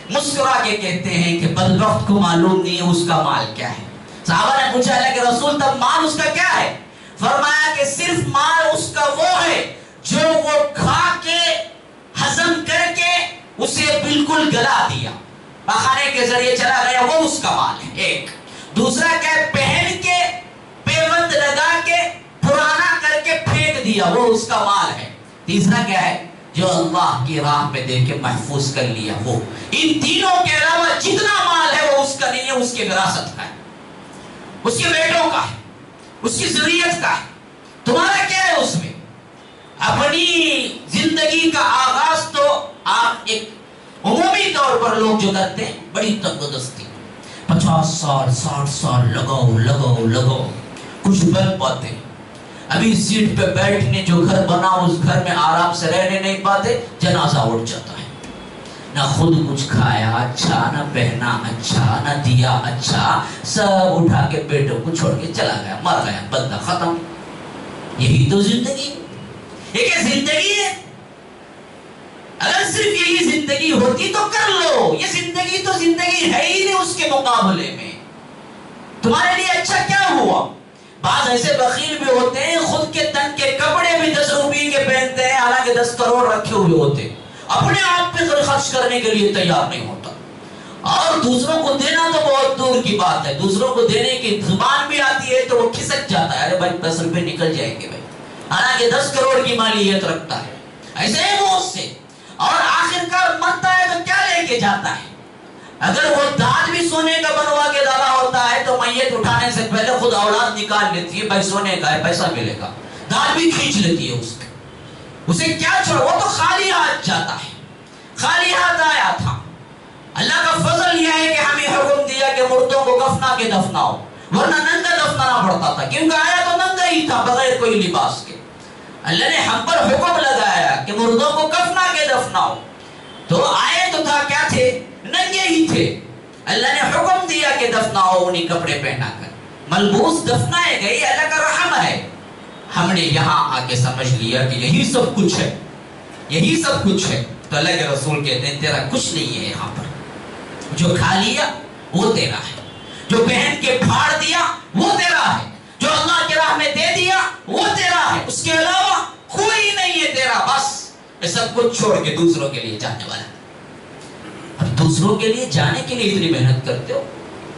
مسکرا کے کہتے ہیں کہ بدبخت کو معلوم نہیں ہے اس کا مال کیا ہے۔ صحابہ نے پوچھا اللہ کے رسول تب مال اس کا کیا ہے؟ فرمایا کہ صرف مال اس کا وہ ہے جو وہ کھا کے ہضم کر کے اسے بالکل گلا دیا، پخانے کے ذریعے چلا گیا، وہ اس کا مال ہے۔ ایک دوسرا کیا ہے؟ پہن کے پیوند لگا کے پرانا کر کے پھینک دیا، وہ اس کا مال ہے۔ تیسرا کیا ہے؟ جو اللہ کی راہ میں دے کے محفوظ کر لیا، وہ۔ ان تینوں کے علاوہ جتنا مال ہے وہ اس کا نہیں ہے، اس کے وراثت کا ہے، اس کے بیٹوں کا ہے، اس کی ذریت کا ہے۔ تمہارا کیا ہے اس میں؟ اپنی زندگی کا آغاز تو آپ ایک عمومی طور پر لوگ جو کرتے ہیں بڑی تنگدستی، پچاس سال ساٹھ سال لگاؤ لگاؤ لگاؤ، کچھ بن پاتے، ابھی سیٹ پہ بیٹھنے جو گھر بنا اس گھر میں آرام سے رہنے نہیں پاتے، جنازہ اٹھ جاتا ہے، نہ خود کچھ کھایا اچھا، نہ پہنا اچھا، نہ دیا اچھا، سب اٹھا کے بیٹوں کو چھوڑ کے چلا گیا، مر گیا، بندہ ختم۔ یہی تو زندگی، یہ کیا زندگی ہے؟ اگر صرف یہی زندگی ہوتی تو کر لو، یہ زندگی تو زندگی ہے ہی نہیں اس کے مقابلے میں۔ تمہارے لیے اچھا کیا ہوا؟ بعض ایسے بخیل بھی ہوتے ہیں خود کے تن کے کپڑے بھی دس روپے کے پہنتے ہیں، حالانکہ دس کروڑ رکھے ہوئے ہوتے، اپنے آپ پہ خرچ کرنے کے لیے تیار نہیں ہوتا، اور دوسروں کو دینا تو بہت دور کی بات ہے، دوسروں کو دینے کی زبان بھی آتی ہے تو وہ کھسک جاتا ہے، ارے بھائی دس روپے نکل جائیں گے بھائی، حالانکہ دس کروڑ کی مالیت رکھتا ہے، ایسے ہے وہ اس سے، اور آخر کار مرتا ہے تو کیا لے کے جاتا ہے؟ اگر وہ دانت بھی سونے کا بنوا کے ڈالا ہوتا ہے تو میت اٹھانے سے پہلے خود اولاد نکال لیتی ہے، بھائی سونے کا ہے پیسہ ملے گا، دانت بھی کھینچ لیتی ہے اس کے، اسے کیا چھوڑ، وہ تو خالی ہاتھ جاتا ہے، خالی ہاتھ آیا تھا۔ اللہ کا فضل یہ ہے کہ ہمیں حکم دیا کہ مردوں کو کفنا کے دفناؤ، ورنہ ننگا دفنانا پڑتا تھا، کیونکہ آیا تو ننگا ہی تھا بغیر کوئی لباس کے۔ اللہ نے ہم پر حکم لگایا کہ مردوں کو کفنا کے دفناؤ، تو آئے تو تھا کیا تھے؟ ننگے ہی تھے۔ اللہ نے حکم دیا کہ دفناؤ انہیں کپڑے پہنا کر، ملبوس دفنائے گئے، اللہ کا رحم ہے۔ ہم نے یہاں آ کے سمجھ لیا کہ یہی سب کچھ ہے، یہی سب کچھ ہے، تو اللہ کے رسول کہتے ہیں تیرا کچھ نہیں ہے یہاں پر، جو کھا لیا وہ تیرا ہے، جو پہن کے پھاڑ دیا وہ تیرا ہے، جو اللہ کے راہ میں دے دیا وہ تیرا ہے، اس کے علاوہ کوئی نہیں ہے تیرا، بس یہ سب کچھ چھوڑ کے دوسروں کے لیے جانے والا۔ اب دوسروں کے لیے جانے کے لیے اتنی محنت کرتے ہو،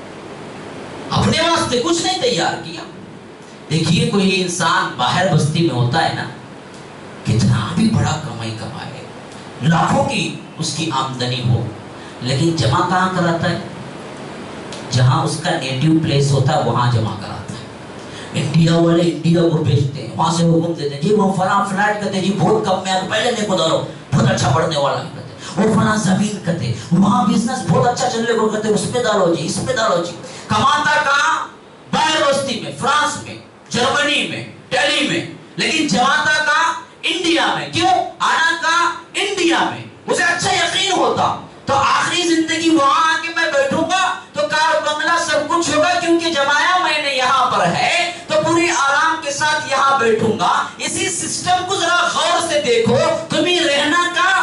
اپنے واسطے کچھ نہیں تیار کیا۔ دیکھیے کوئی انسان باہر بستی میں ہوتا ہے نا، کتنا بھی بڑا کمائی کمائے، لاکھوں کی اس کی آمدنی ہو، لیکن جمع کہاں کراتا ہے؟ جہاں اس کا نیٹیو پلیس ہوتا ہے وہاں جمع کراتا ہے۔ انڈیا والے انڈیا کو بیچتے ہیں، وہاں سے حکم دیتے ہیں جی وہ فلاں فلیٹ کہتے ہیں جی بہت کم میں پہلے لے کو ڈالو، بہت اچھا پڑھنے والا ہے، وہ فلاں زمین کہتے وہاں بزنس بہت اچھا چلنے کو کہتے اس پہ ڈالو جی، اس پہ ڈالو جی۔ کماتا کہاں؟ باہر بستی میں، فرانس میں، جرمنی میں، ٹیلی میں، لیکن جماتا کہاں؟ انڈیا میں۔ کیوں آنا کہاں؟ انڈیا میں۔ اسے اچھا یقین ہوتا تو آخری زندگی وہاں آ کے میں بیٹھوں گا تو کار بنگلہ سب کچھ ہوگا، کیونکہ جمایا میں نے یہاں پر ہے تو پوری آرام کے ساتھ یہاں بیٹھوں گا۔ اسی سسٹم کو ذرا غور سے دیکھو، تمہیں رہنا کہاں؟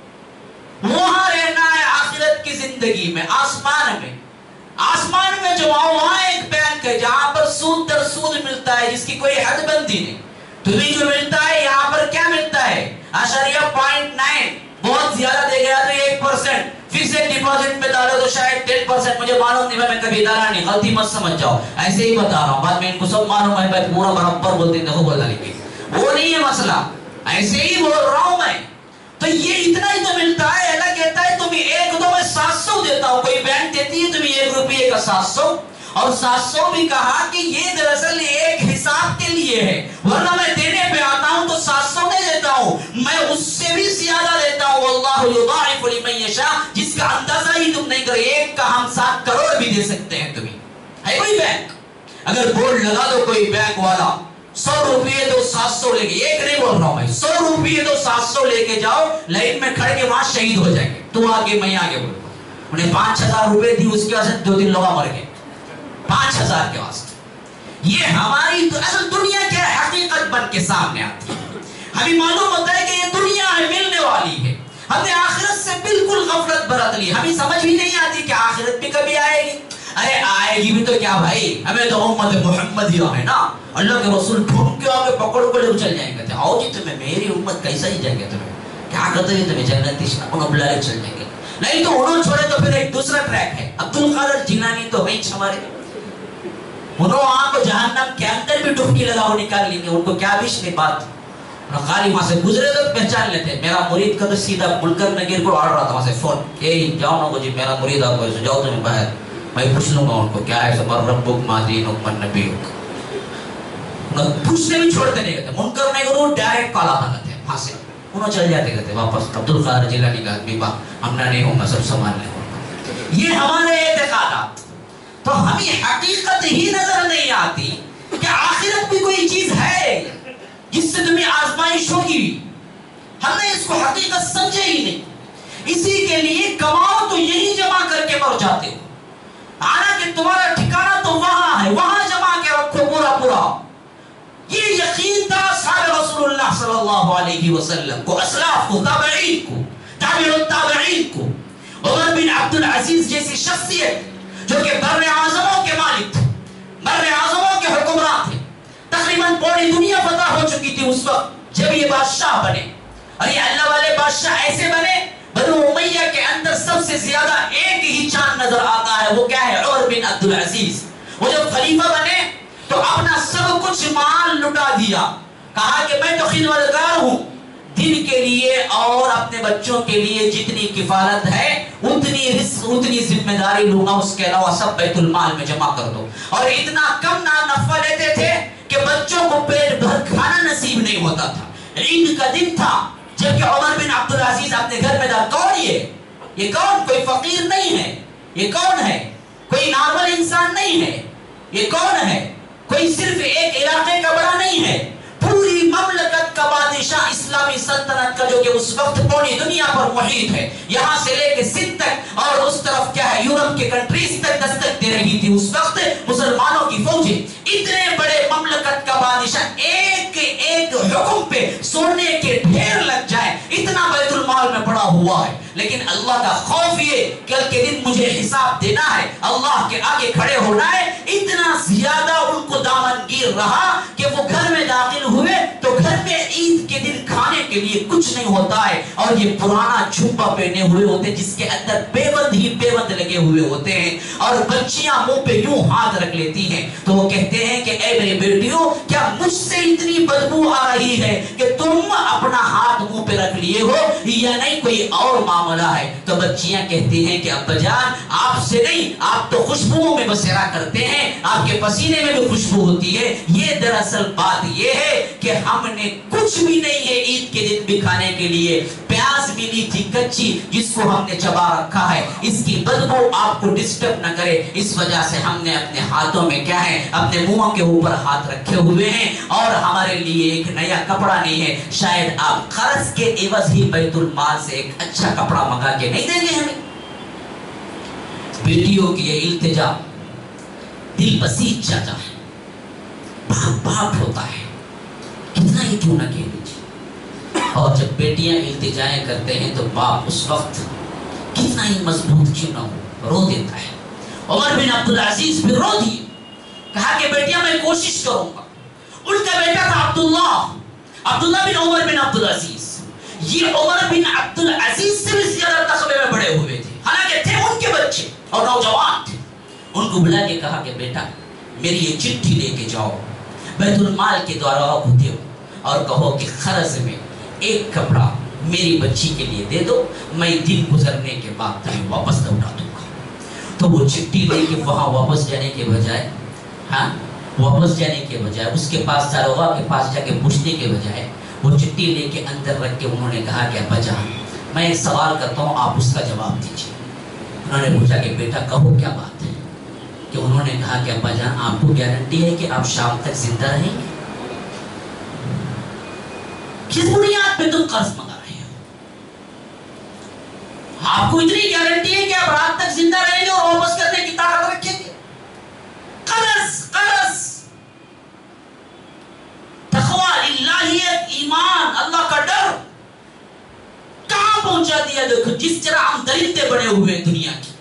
وہاں رہنا ہے آخرت کی زندگی میں، آسمان میں۔ آسمان میں جو وہاں ایک بینک ہے جہاں پر سود در سود ملتا ہے، جس کی کوئی حد بندی نہیں۔ تمہیں جو ملتا ہے یہاں پر کیا ملتا ہے؟ اشاریہ پوائنٹ نائن، بہت زیادہ دے گیا تو ایک پرسنٹ، فکسڈ ڈپازٹ میں ڈالو تو شاید ٹین پرسنٹ، مجھے معلوم نہیں، میں کبھی ڈالا نہیں، غلطی مت سمجھ جاؤ، ایسے ہی بتا رہا ہوں، بعد میں ان کو سب معلوم ہے، میں پورا برابر بولتے ہیں، دیکھو بولا نہیں، وہ نہیں ہے مسئلہ، ایسے ہی بول رہا ہوں میں۔ تو یہ اتنا ہی تو ملتا ہے، اللہ کہتا ہے تمہیں ایک دو میں سات سو دیتا ہوں، کوئی بینک دیتی ہے تمہیں ایک روپیے کا سات سو، اور سات سو بھی کہا کہ یہ دراصل ایک حساب کے لیے ہے، ورنہ میں دینے پہ آتا ہوں تو سات سو نہیں دیتا ہوں، میں اس سے بھی زیادہ دیتا ہوں، واللہ یضاعف لمن یشاء، جس کا اندازہ ہی تم نہیں کرے، ایک کا ہم سات کروڑ بھی دے سکتے ہیں تمہیں۔ ہے کوئی بینک؟ اگر بورڈ لگا دو کوئی بینک والا سو روپیے دو سات سو لے کے، ایک نہیں بول رہا ہوں میں، سو روپیے دو سات سو لے کے جاؤ، لائن میں کھڑے کے وہاں شہید ہو جائیں گے، تو آگے میں آگے بولوں گا، انہیں پانچ ہزار روپے دی، اس کے واسطے دو تین لوگ مر گئے، پانچ ہزار کے واسطے۔ یہ ہماری اصل دنیا کیا ہے، حقیقت بن کے سامنے آتی ہے، ہمیں معلوم ہوتا ہے کہ یہ دنیا ہے، ملنے والی ہے، ہم نے آخرت سے بالکل غفلت برت لی. ہمیں سمجھ بھی نہیں آتی کہ آخرت بھی کبھی آئے گی. ارے آئے گی بھی تو کیا بھائی, ہمیں تو امت محمدیہ ہے نا, اللہ کے رسول ڈھونڈ کے آگے پکڑ کے لے چل جائیں گے. آؤ جی تمہیں میری امت کیسا ہی جائیں گے, تمہیں کیا کرتے ہیں تمہیں جنت انہوں بلا لے چل جائیں گے. نہیں تو انہوں چھوڑے تو پھر ایک دوسرا ٹریک ہے. عبد القادر جیلانی تو وہی ہمارے, انہوں آن کو جہنم کے اندر بھی ڈبکی لگا ہو نکال لیں گے. ان کو کیا بھی نہیں بات, خالی وہاں سے گزرے تو پہچان لیتے. میرا مرید کا تو سیدھا ملکر نگیر کو آڑ رہا تھا وہاں سے فون, اے جاؤ نا جی میرا مرید آپ کو جاؤ تمہیں باہر, میں پوچھ لوں گا ان کو کیا ہے سمر ربک ما دینک من نبیک. پوچھنے بھی چھوڑتے نہیں گئے. منکر نگیر وہ ڈائریکٹ کال آتا کرتے وہاں سے, انہوں چل جاتے گئے واپس. عبد القادر جیلانی کا آدمی با ہم نہ نہیں ہوں گا سب سامان لے. یہ ہمارے اعتقادات. تو ہمیں حقیقت ہی نظر نہیں آتی کہ آخرت بھی کوئی چیز ہے جس سے تمہیں آزمائش ہوگی. ہم نے اس کو حقیقت سمجھے ہی نہیں. اسی کے لیے کماؤ تو یہی جمع کر کے مر جاتے ہو, حالانکہ تمہارا ٹھکانہ تو وہاں ہے, وہاں جمع کے رکھو پورا پورا. یہ یقین تھا صحابہ رسول اللہ صلی اللہ علیہ وسلم کو, اسلاف کو, تابعین کو, تابع التابعین کو. عمر بن عبد العزیز جیسی شخصیت جو کہ بر اعظموں کے مالک تھے, بر اعظموں کے حکمران تھے, تقریباً پوری دنیا فتح ہو چکی تھی اس وقت جب یہ بادشاہ بنے. اور یہ اللہ والے بادشاہ ایسے بنے, بنو امیہ کے اندر سب سے زیادہ ایک ہی چاند نظر آتا ہے, وہ کیا ہے, عمر بن عبد العزیز. وہ جب خلیفہ بنے تو اپنا سب کچھ مال لٹا دیا, کہا کہ میں تو خدمتگار ہوں, دن کے لیے اور اپنے بچوں کے لیے جتنی کفالت ہے اتنی رزق اتنی ذمہ داری لوں گا, اس کے علاوہ سب بیت المال میں جمع کر دو. اور اتنا کم نفع لیتے تھے کہ بچوں کو پیٹ بھر کھانا نصیب نہیں ہوتا تھا. عید کا دن تھا جبکہ عمر بن عبد العزیز اپنے گھر میں تھا. کون یہ یہ کون, کوئی فقیر نہیں ہے, یہ کون ہے, کوئی نارمل انسان نہیں ہے, یہ کون ہے, کوئی صرف ایک علاقے کا بڑا نہیں ہے, پوری مملکت کا بادشاہ, اسلامی سلطنت کا جو کہ اس وقت پوری دنیا پر محیط ہے, یہاں سے لے کے سندھ تک اور اس طرف کیا ہے یورپ کے کنٹریز تک دستک دے رہی تھی اس وقت مسلمانوں کی فوجیں. اتنے بڑے مملکت کا بادشاہ ایک ایک حکم پہ سونے کے ڈھیر لگ جائے, اتنا بیت المال میں پڑا ہوا ہے. لیکن اللہ کا خوف یہ کل کے دن مجھے حساب دینا ہے, اللہ کے آگے کھڑے ہونا ہے. اتنا زیادہ ان کو دامن گیر رہا کہ وہ گھر میں داخل ہوئے تو گھر میں عید کے دن کھانے کے لیے کچھ نہیں ہوتا ہے, اور یہ پرانا جھوپا پہنے ہوئے ہوتے جس کے اندر پیوند ہی پیوند لگے ہوئے ہوتے ہیں, اور بچیاں منہ پہ یوں ہاتھ رکھ لیتی ہیں. تو وہ کہتے ہیں کہ اے میری بیٹیوں, کیا مجھ سے اتنی بدبو آ رہی ہے کہ تم اپنا ہاتھ منہ پہ رکھ لیے ہو, یا نہیں کوئی اور معاملہ ہے؟ تو بچیاں کہتی ہیں کہ ابا جان آپ سے نہیں, آپ تو خوشبوؤں میں بسیرا کرتے ہیں, آپ کے پسینے میں بھی خوشبو ہوتی ہے. یہ دراصل بات یہ ہے کہ ہم نے کچھ بھی نہیں ہے عید کے دن بھی کھانے کے لیے. پیاز ملی تھی کچی جس کو ہم نے چبا رکھا ہے, اس کی بدبو آپ کو ڈسٹرب نہ کرے, اس وجہ سے ہم نے اپنے ہاتھوں میں کیا ہے, اپنے منہوں کے اوپر ہاتھ رکھے ہوئے ہیں, اور ہمارے لیے ایک نیا کپڑا نہیں ہے. شاید آپ قرض کے عوض ہی بیت المال سے ایک اچھا کپڑا منگا کے نہیں دیں گے ہمیں. بیٹیوں کی یہ التجا دل بسیج جاتا ہے, باپ باپ ہوتا ہے, کتنا ہی کیوں نہ کہہ لیجیے. اور جب بیٹیاں التجائیں کرتے ہیں تو باپ اس وقت کتنا ہی مضبوط کیوں نہ ہو رو دیتا ہے. عمر بن عبد العزیز بھی رو دیے, کہا کہ بیٹیاں میں کوشش کروں گا. ان کا بیٹا تھا عبداللہ, عبداللہ بن عمر بن عبد العزیز. یہ عمر بن عبد العزیز سے بھی زیادہ تقوی میں بڑے ہوئے تھے, حالانکہ تھے ان کے بچے اور نوجوان تھے. ان کو بلا کے کہا کہ بیٹا میری یہ چٹھی لے کے جاؤ, بیت المال کے دوارا کو دو, اور کہو کہ قرض میں ایک کپڑا میری بچی کے لیے دے دو, میں دن گزرنے کے بعد تمہیں واپس لوٹا دوں گا. تو وہ چٹھی لے کے وہاں واپس جانے کے بجائے ہاں واپس جانے کے بجائے اس کے پاس داروغہ کے پاس جا کے پوچھنے کے بجائے وہ چٹھی لے کے اندر رکھ کے انہوں نے کہا کہ ابا جان میں ایک سوال کرتا ہوں, آپ اس کا جواب دیجیے. انہوں نے پوچھا کہ بیٹا کہو کیا بات ہے. کہ انہوں نے کہا کہ ابا جان آپ کو گارنٹی ہے کہ آپ شام تک زندہ رہیں گے؟ کس بنیاد پہ تم قرض منگا رہے ہو؟ آپ کو اتنی گارنٹی ہے کہ آپ رات تک زندہ رہیں گے اور واپس کرنے کی طاقت رکھیں گے؟ قرض قرض تقوی، الہیت، ایمان، اللہ کا ڈر کہاں پہنچا پہنچا دیا. دیکھو جس طرح ہم درندے بنے ہوئے دنیا کی,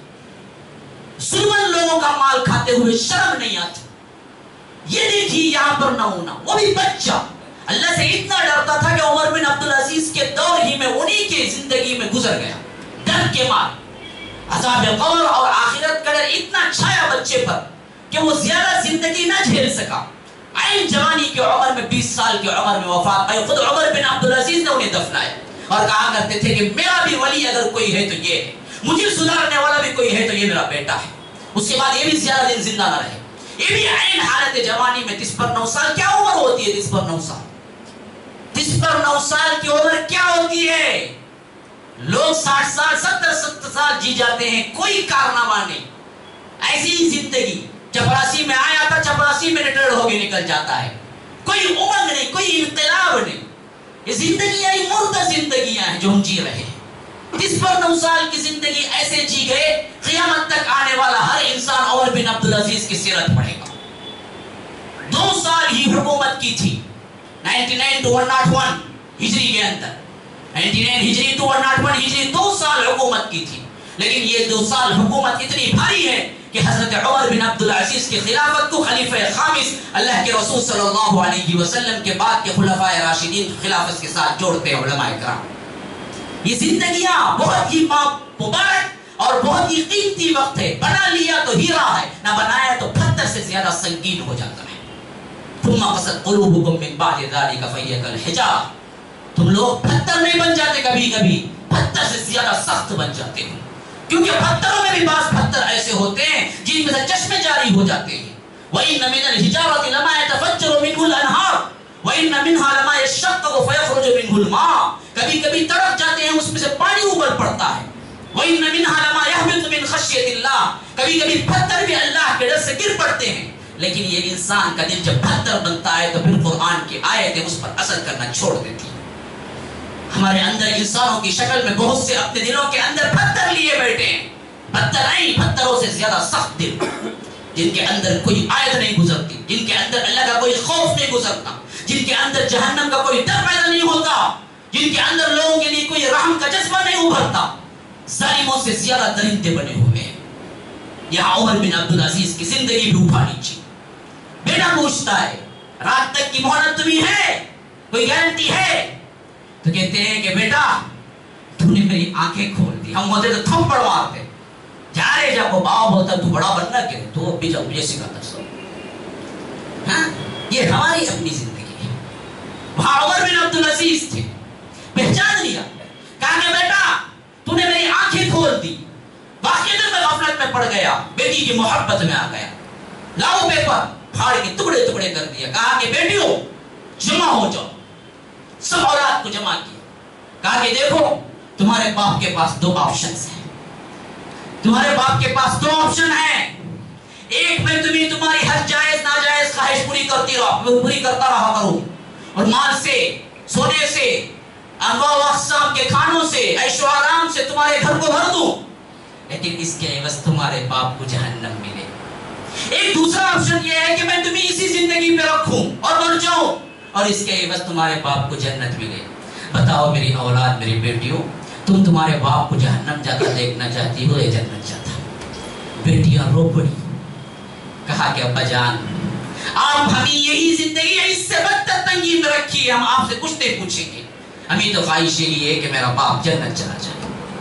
ظلمن لوگوں کا مال کھاتے ہوئے شرم نہیں آتی. یہ دیکھیے یہاں پر نمونہ, وہ بھی بچہ اللہ سے اتنا ڈرتا تھا کہ عمر بن عبدالعزیز کے دور ہی میں انہی کے زندگی میں گزر گیا ڈر کے مار. عذاب قبر اور آخرت کا ڈر اتنا چھایا بچے پر کہ وہ زیادہ زندگی نہ جھیل سکا. عین جوانی کی عمر میں, بیس سال کی عمر میں وفات پائی. خود عمر بن عبدالعزیز نے انہیں دفنایا اور کہا کرتے تھے کہ میرا بھی ولی اگر کوئی ہے تو یہ ہے, مجھے سدھارنے والا بھی کوئی ہے تو یہ میرا بیٹا ہے. اس کے بعد یہ بھی زیادہ دن زندہ نہ رہے. یہ بھی عین حالت جوانی میں, تیس پر نو سال کیا عمر ہوتی ہے؟ تیس پر نو سال تیس پر نو سال کی عمر کیا ہوتی ہے؟ لوگ ساٹھ سال ستر ستر سال جی جاتے ہیں, کوئی کارنامہ نہیں. ایسی ہی زندگی, چپراسی میں آیا تھا, چپراسی میں ریٹائر ہو کے نکل جاتا ہے. کوئی امنگ نہیں, کوئی انقلاب نہیں. یہ زندگیاں ہی مردہ زندگیاں ہیں جو ہم جی رہے ہیں. تیس پر نو سال کی زندگی ایسے جی گئے, قیامت تک آنے والا ہر انسان عمر بن عبدالعزیز کی سیرت پڑھے گا. دو سال ہی حکومت کی تھی, ninety nine two one nought one ہجری کے اندر, نائنٹی نائن ہجری ٹو ون ناٹ ون ہجری, دو سال حکومت کی تھی. لیکن یہ دو سال حکومت اتنی بھاری ہے کہ حضرت عمر بن عبدالعزیز کی خلافت کو خلیفہ خامس اللہ کے رسول صلی اللہ علیہ وسلم کے بعد کے خلفائے راشدین خلافت کے ساتھ جوڑتے ہیں علماء کرام. یہ زندگیاں بہت ہی مبارک اور بہت ہی قیمتی وقت ہے. بنا لیا تو ہیرا ہے, نہ بنایا تو پتھر سے زیادہ سنگین ہو جاتا ہے. ثم قست قلوبکم من بعد ذلک فہی کالحجارہ. تم لوگ پتھر نہیں بن جاتے, کبھی کبھی پتھر سے زیادہ سخت بن جاتے ہیں, کیونکہ پتھروں میں بھی بعض پتھر ایسے ہوتے ہیں جن میں سے چشمے جاری ہو جاتے ہیں. وَإِنَّ مِنَ الْحِجَارَةِ لَمَا يَتَفَجَّرُ مِنْهُ الْأَنْهَارُ وَإِنَّ مِنْهَا لَمَا يَشَّقَّقُ فَيَخْرُجُ مِنْهُ الْمَاءُ. کبھی کبھی تڑپ جاتے ہیں, اس میں سے پانی اوپر پڑتا ہے. وَإِنَّ مِنْهَا لَمَا يَهْبِطُ مِنْ خَشْيَةِ اللَّهِ. کبھی کبھی پتھر بھی اللہ کے ڈر سے گر پڑتے ہیں. لیکن یہ انسان کا دل جب پتھر بنتا ہے تو پھر قرآن کی آیتیں اس پر اثر کرنا چھوڑ دیتی ہیں. ہمارے اندر انسانوں کی شکل میں بہت سے اپنے دلوں کے اندر پتھر لیے بیٹھے ہیں. پتھر نہیں, پتھروں سے زیادہ سخت دل, جن کے اندر کوئی آیت نہیں گزرتی, جن کے اندر اللہ کا کوئی خوف نہیں گزرتا, جن کے اندر جہنم کا کوئی ڈر پیدا نہیں ہوتا, جن کے اندر لوگوں کے لیے کوئی رحم کا جذبہ نہیں ابھرتا. ظالموں سے زیادہ درندے بنے ہوئے ہیں. یہاں عمر بن عبدالعزیز کی زندگی بھی اٹھا لیجیے. بیٹا پوچھتا ہے رات تک کی مہلت تمہیں ہے, کوئی گارنٹی ہے؟ تو کہتے ہیں کہ بیٹا تم نے میری آنکھیں کھول دی. ہم ہوتے تو تھپڑ مارتے, جا رہے جب وہ باپ ہوتا تو بڑا بننا کہ تو بھی جب مجھے سکھاتا سو. ہاں, یہ ہماری اپنی زندگی ہے. وہاں عمر بن عبدالعزیز تھے, پہچان لیا, کہا کہ بیٹا تو نے میری آنکھیں کھول دی. واقعی میں غفلت میں پڑ گیا, بیٹی کی محبت میں آ گیا. لاؤ پیپر, پھاڑ کے ٹکڑے ٹکڑے کر دیا. کہا کہ بیٹیوں جمع ہو جاؤ. سب اولاد کو جمع کیا. کہا کہ دیکھو تمہارے باپ کے پاس دو آپشنز ہیں, تمہارے باپ کے پاس دو آپشن ہیں. ایک میں تمہیں تمہاری ہر جائز ناجائز خواہش پوری کرتی رہو, پوری کرتا رہا کروں, اور مال سے, سونے سے, انواع و اقسام کے کھانوں سے, عیش و آرام سے تمہارے گھر کو بھر دوں, لیکن اس کے عوض تمہارے باپ کو جہنم ملے. ایک دوسرا آپشن یہ ہے کہ میں تمہیں اسی زندگی پہ رکھوں اور مر جاؤں, اور اس کے عوض تمہارے باپ کو جنت ملے. بتاؤ میری اولاد, میری بیٹیوں, تم تمہارے باپ کو جہنم جاتا دیکھنا چاہتی ہو یا جنت جاتا؟ بیٹیاں رو پڑی. کہا کہ ابا جان آپ ہمیں یہی زندگی ہے, اس سے بدتر تنگی میں رکھیے, ہم آپ سے کچھ نہیں پوچھیں گے. ہمیں تو خواہش یہ ہے کہ میرا باپ جنت چلا جائے.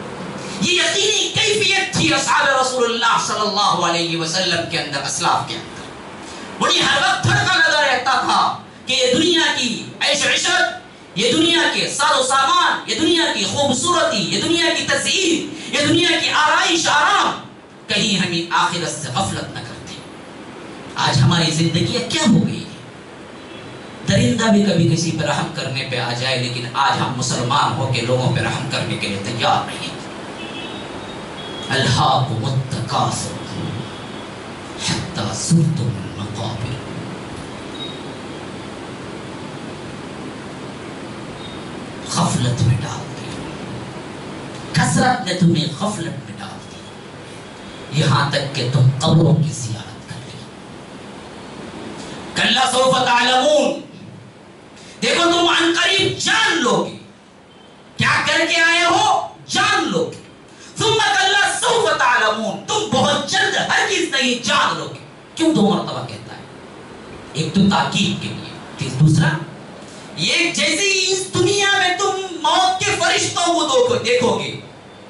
یہ یقینی کیفیت تھی اصحاب رسول اللہ صلی اللہ علیہ وسلم کے اندر, اسلاف کے اندر. انہیں ہر وقت دھڑکا لگا رہتا تھا کہ یہ دنیا کی عیش و عشرت, یہ دنیا کے ساز و سامان, یہ دنیا کی خوبصورتی, یہ دنیا کی تزئین, یہ دنیا کی آرائش آرام کہیں ہمیں آخرت سے غفلت نہ کرتے. آج ہماری زندگیاں کیا ہو گئی ہے؟ درندہ بھی کبھی کسی پہ رحم کرنے پہ آ جائے, لیکن آج ہم مسلمان ہو کے لوگوں پہ رحم کرنے کے لیے تیار نہیں. الہاکم التکاثر حتی زرتم المقابر. غفلت میں ڈال دی, کثرت نے تمہیں غفلت میں ڈال دی, یہاں تک کہ تم قبروں کی زیارت کر لی. کلا سوف تعلمون, دیکھو تم عن قریب جان لو گے. کیا کر کے آئے ہو جان لو گے. ثم کلا سوف تعلمون, تم بہت جلد ہرگز نہیں جان لو گے. کیوں دو مرتبہ کہتا ہے؟ ایک تو تاکید کے لیے, دوسرا یہ جیسے ہی اس دنیا میں تم موت کے فرشتوں کو دیکھو گے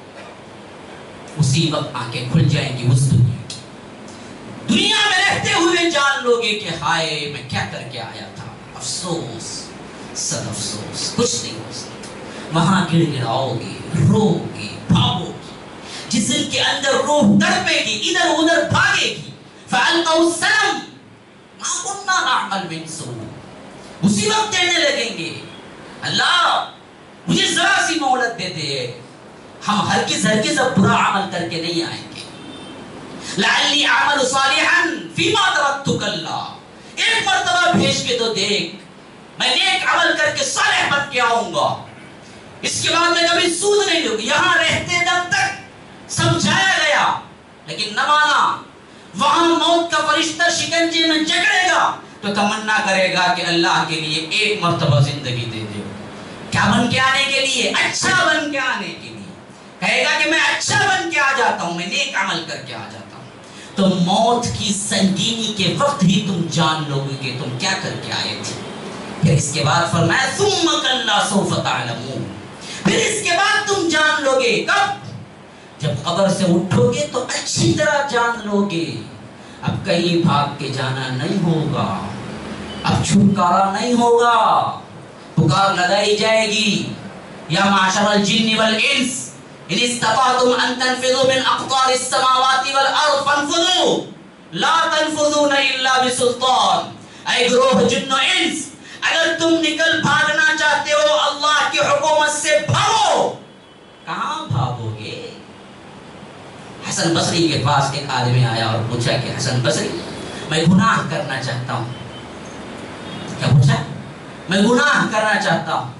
اسی وقت آنکھیں کھل جائیں گی اس دنیا کی. دنیا میں رہتے ہوئے جان لو گے کہ ہائے میں کیا کر کے آیا تھا, افسوس سد افسوس, کچھ نہیں ہو سکتا. وہاں گڑ گڑاؤ گے, رو گے, بھاگو گے, جسم کے اندر روح تڑپے گی, ادھر ادھر بھاگے گی. فَأَلْقَوْا السَّلَمَ مَا كُنَّا نَعْمَلْ مِنْ سُوءٍ, اسی وقت کہنے لگیں گے اللہ مجھے ذرا سی مہلت دے دے, ہم ہرگز ہرگز اب برا عمل کر کے نہیں آئیں گے. لعلی اعمل صالحا فیما ترکت کلا, ایک مرتبہ بھیج کے تو دیکھ, میں نیک عمل کر کے صالح بن کے آؤں گا, اس کے بعد میں کبھی سود نہیں لوں گا. یہاں رہتے دم تک سمجھایا گیا لیکن نہ مانا. وہاں موت کا فرشتہ شکنجے میں جکڑے گا تو تمنا کرے گا کہ اللہ کے لیے ایک مرتبہ زندگی دے دے. کیا بن کے آنے کے لیے؟ اچھا بن کے آنے کے لیے. کہے گا کہ میں اچھا بن کے آ جاتا ہوں, میں نیک عمل کر کے آ جاتا ہوں. تو موت کی سنگینی کے وقت ہی تم جان لو گے کہ تم کیا کر کے آئے تھے. پھر اس کے بعد فرمایا ثم کلا سوف تعلمون, پھر اس کے بعد تم جان لو گے. کب؟ جب قبر سے اٹھو گے تو اچھی طرح جان لو گے اب کہیں بھاگ کے جانا نہیں ہوگا, اب چھٹکارا نہیں ہوگا. پکار لگائی جائے گی یا معاشر الجن والانس ان استطعتم ان تنفذوا من اقطار السماوات والارض فانفذوا لا تنفذون الا بسلطان. اے گروہ جن و انس, اگر تم نکل بھاگنا چاہتے ہو اللہ کی حکومت سے بھاگو. کہاں بھاگو گے؟ حسن بصری کے پاس ایک آدمی آیا اور پوچھا کہ حسن بصری میں گناہ کرنا چاہتا ہوں. کیا پوچھا؟ میں گناہ کرنا چاہتا ہوں.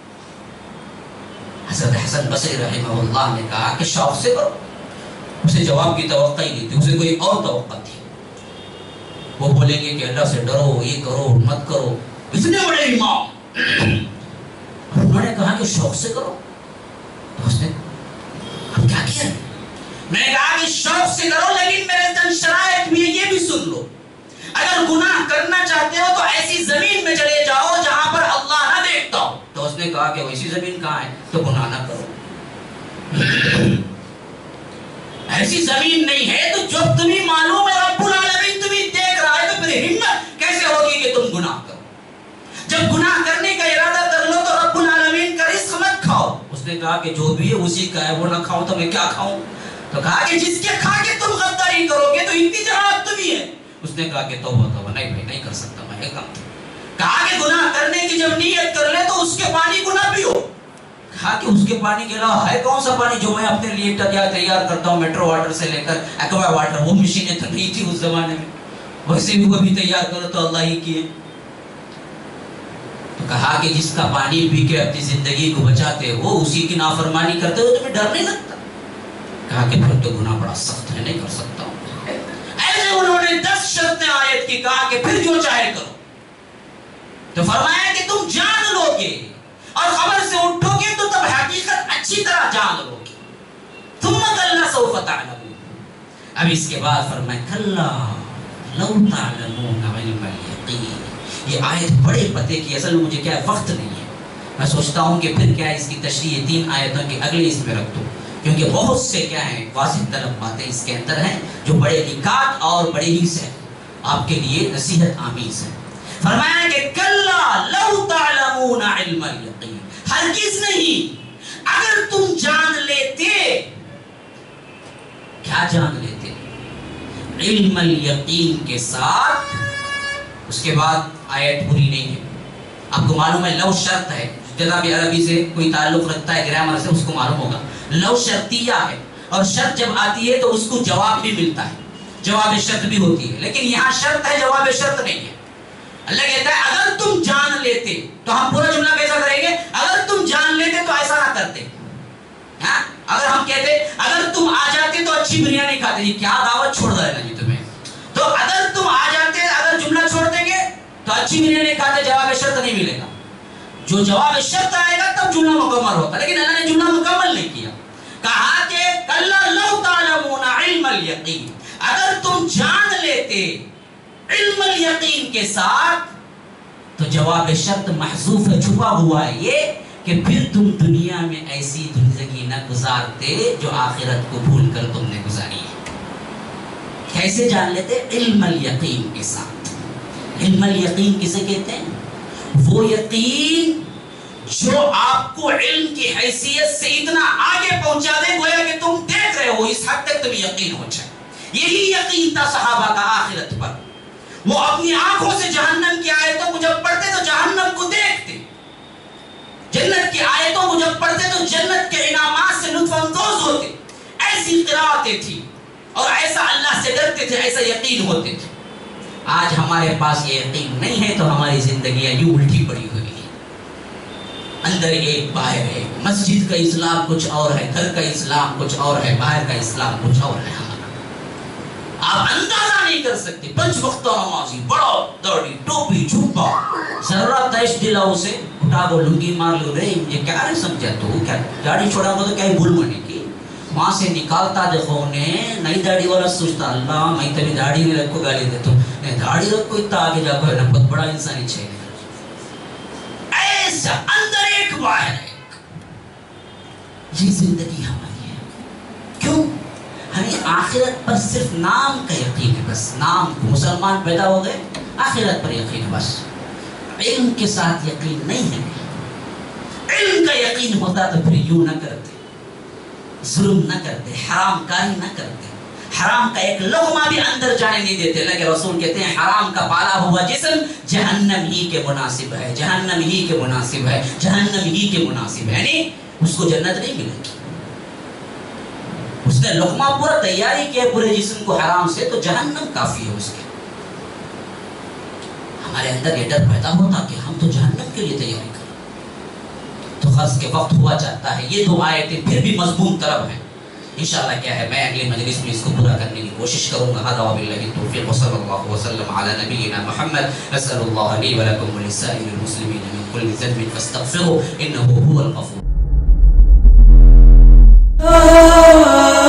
حضرت حسن بصری رحمہ اللہ نے کہا کہ شوق سے کرو. اسے جواب کی توقع ہی نہیں تھی, اسے کوئی اور توقع تھی. وہ بولیں گے کہ اللہ سے ڈرو, یہ کرو, مت کرو. اتنے بڑے امام, انہوں نے کہا کہ شوق سے کرو. تو اس نے ہم کیا کیا؟ میں نے کہا کہ شوق سے کرو لیکن میرے چند شرائط بھی یہ بھی سن لو. اگر گناہ کرنا چاہتے ہو تو ایسی زمین میں چلے جاؤ جہاں پر اللہ نہ دیکھتا ہو. تو اس نے کہا کہ ویسی زمین کہاں ہے, تو گناہ نہ کرو. ایسی زمین نہیں ہے تو جب تمہیں معلوم ہے رب العالمین تمہیں دیکھ رہا ہے تو پھر ہمت کیسے ہوگی کہ تم گناہ کرو. جب گناہ کرنے کا ارادہ کر لو تو رب العالمین کا رزق مت کھاؤ. اس نے کہا کہ جو بھی ہے اسی کا ہے, وہ نہ کھاؤ تو میں کیا کھاؤں. تو کہا کہ جس کے کھا کے تم غداری کرو گے تو اتنی جہاد تمہیں ہے. اس نے کہا کہ توبہ توبہ, نہیں بھائی نہیں کر سکتا میں, ایک کام. کہا کہ گناہ کرنے کی جب نیت کر لے تو اس کے پانی کو نہ پیو. کہا کہ اس کے پانی کے علاوہ ہے کون سا پانی جو میں اپنے لیے تیار کرتا ہوں, میٹرو واٹر سے لے کر ایکوا واٹر. وہ مشینیں تو نہیں تھی اس زمانے میں, ویسے بھی وہ بھی تیار کرو تو اللہ ہی کیے. تو کہا کہ جس کا پانی پی کے اپنی زندگی کو بچاتے ہو اسی کی نافرمانی کرتے ہو تمہیں ڈر نہیں لگتا. کہا کہ پھر تو گناہ بڑا سخت ہے, نہیں کر سکتا ہوں. ایسے انہوں نے دس شرطیں آیت کی, کہا کہ پھر جو چاہے کرو. تو فرمایا کہ تم جان لو گے اور خبر سے اٹھو گے تو تب حقیقت اچھی طرح جان لو گے. ثم کلا سوف تعلمون. اب اس کے بعد فرمایا کلا لو تعلمون علم الیقین. یہ آیت بڑے پتے کی, اصل میں مجھے کیا ہے وقت نہیں ہے, میں سوچتا ہوں کہ پھر کیا ہے اس کی تشریح تین آیتوں کے اگلے اس میں رکھ دوں, کیونکہ بہت سے کیا ہیں واضح طلب باتیں اس کے اندر ہیں جو بڑے نکات اور بڑے ہی سے آپ کے لیے نصیحت آمیز ہیں. فرمایا کہ کلا لو تعلمون علم الیقین, ہرگز نہیں اگر تم جان لیتے. کیا جان لیتے؟ علم الیقین کے ساتھ. اس کے بعد آیت پوری نہیں ہے. آپ کو معلوم ہے لو شرط ہے, جناب عربی سے کوئی تعلق رکھتا ہے گرامر سے اس کو معلوم ہوگا. لو شرطیہ ہے اور شرط جب آتی ہے تو اس کو جواب بھی ملتا ہے, جواب شرط بھی ہوتی ہے. لیکن یہاں شرط ہے, جواب شرط نہیں ہے. اللہ کہتا ہے اگر تم جان لیتے, تو ہم پورا جملہ کیسا کریں گے؟ اگر تم جان لیتے تو ایسا نہ کرتے. ہاں اگر ہم کہتے اگر تم آ جاتے تو اچھی بریانی کھاتے, جی کیا دعوت چھوڑ رہا ہے نا جی تمہیں. تو اگر تم آ جاتے, اگر جملہ چھوڑ دیں گے تو اچھی بریانی کھاتے, جواب شرط نہیں ملے گا. جو جواب شرط آئے گا تب جملہ مکمل ہوتا, لیکن اللہ نے جملہ مکمل نہیں کیا. کہا کہ کلا لو تعلمون علم الیقین، اگر تم جان لیتے علم الیقین کے ساتھ تو جواب شرط محذوف ہے، چھپا ہوا ہے یہ کہ پھر تم دنیا میں ایسی زندگی نہ گزارتے جو آخرت کو بھول کر تم نے گزاری ہے۔ کیسے جان لیتے؟ علم الیقین کے ساتھ۔ علم الیقین کسے کہتے ہیں؟ وہ یقین جو آپ کو علم کی حیثیت سے اتنا آگے پہنچا دے گویا کہ تم دیکھ رہے ہو، اس حد تک تمہیں یقین ہو جائے۔ یہی یقین تھا صحابہ کا آخرت پر۔ وہ اپنی آنکھوں سے جہنم کی آیتوں کو جب پڑھتے تو جہنم کو دیکھتے، جنت کی آیتوں کو جب پڑھتے تو جنت کے انعامات سے لطف اندوز ہوتے۔ ایسی قرأتیں تھی اور ایسا اللہ سے ڈرتے تھے، ایسا یقین ہوتے تھے۔ آج ہمارے پاس یہ یقین نہیں ہے تو ہماری زندگیاں یوں الٹی پڑی ہوئی ہیں، اندر ایک باہر ہے۔ مسجد کا اسلام کچھ اور ہے، گھر کا اسلام کچھ اور ہے، باہر کا اسلام کچھ اور ہے۔ آپ اندازہ نہیں کر سکتے، پنج وقتہ نمازی، بڑا داڑھی ٹوپی جھوپا، ذرا تیش دلا اسے اٹھا کو لنگی مار لو، رے یہ کیا نہیں سمجھا تو کیا داڑھی چھوڑا کو تو کیا بھول مانے کی وہاں سے نکالتا دیکھو انہیں نئی داڑھی والا سوچتا اللہ میں تبھی داڑھی نہیں رکھو گالی دیتا ہوں، داڑھی رکھو اتنا آگے جا کر بہت بڑا انسانی چھے ایسا اندر ایک باہر ایک۔ یہ زندگی ہماری ہے، کیوں؟ ہمیں آخرت پر صرف نام کا یقین ہے، بس نام کو مسلمان پیدا ہو گئے، آخرت پر یقین ہے بس، علم کے ساتھ یقین نہیں ہے۔ علم کا یقین ہوتا تو پھر یوں نہ کرتے، ظلم نہ کرتے، حرام کاری نہ کرتے، حرام کا ایک لقمہ بھی اندر جانے نہیں دیتے۔ لیکن رسول کہتے ہیں حرام کا پالا ہوا جسم جہنم ہی کے مناسب ہے، جہنم ہی کے مناسب ہے، جہنم ہی کے مناسب ہے، یعنی اس کو جنت نہیں ملے گی۔ اس نے لقمہ پورا تیاری کیا پورے جسم کو حرام سے تو جہنم کافی ہے اس کے۔ ہمارے اندر یہ ڈر پیدا ہوتا کہ ہم تو جہنم کے لیے تیاری کریں تو خرچ کے وقت ہوا چاہتا ہے۔ یہ دو آیتیں پھر بھی مضمون طلب ہیں، انشاءاللہ کیا ہے میں اگلی مجلس میں اس کو پورا کرنے کی کوشش کروں گا۔ ھذا وباللہ التوفیق وصلی اللہ وسلم علی نبینا محمد۔ اسأل اللہ لی ولکم ولسائر المسلمین من کل ذنب فاستغفروه انه هو الغفور۔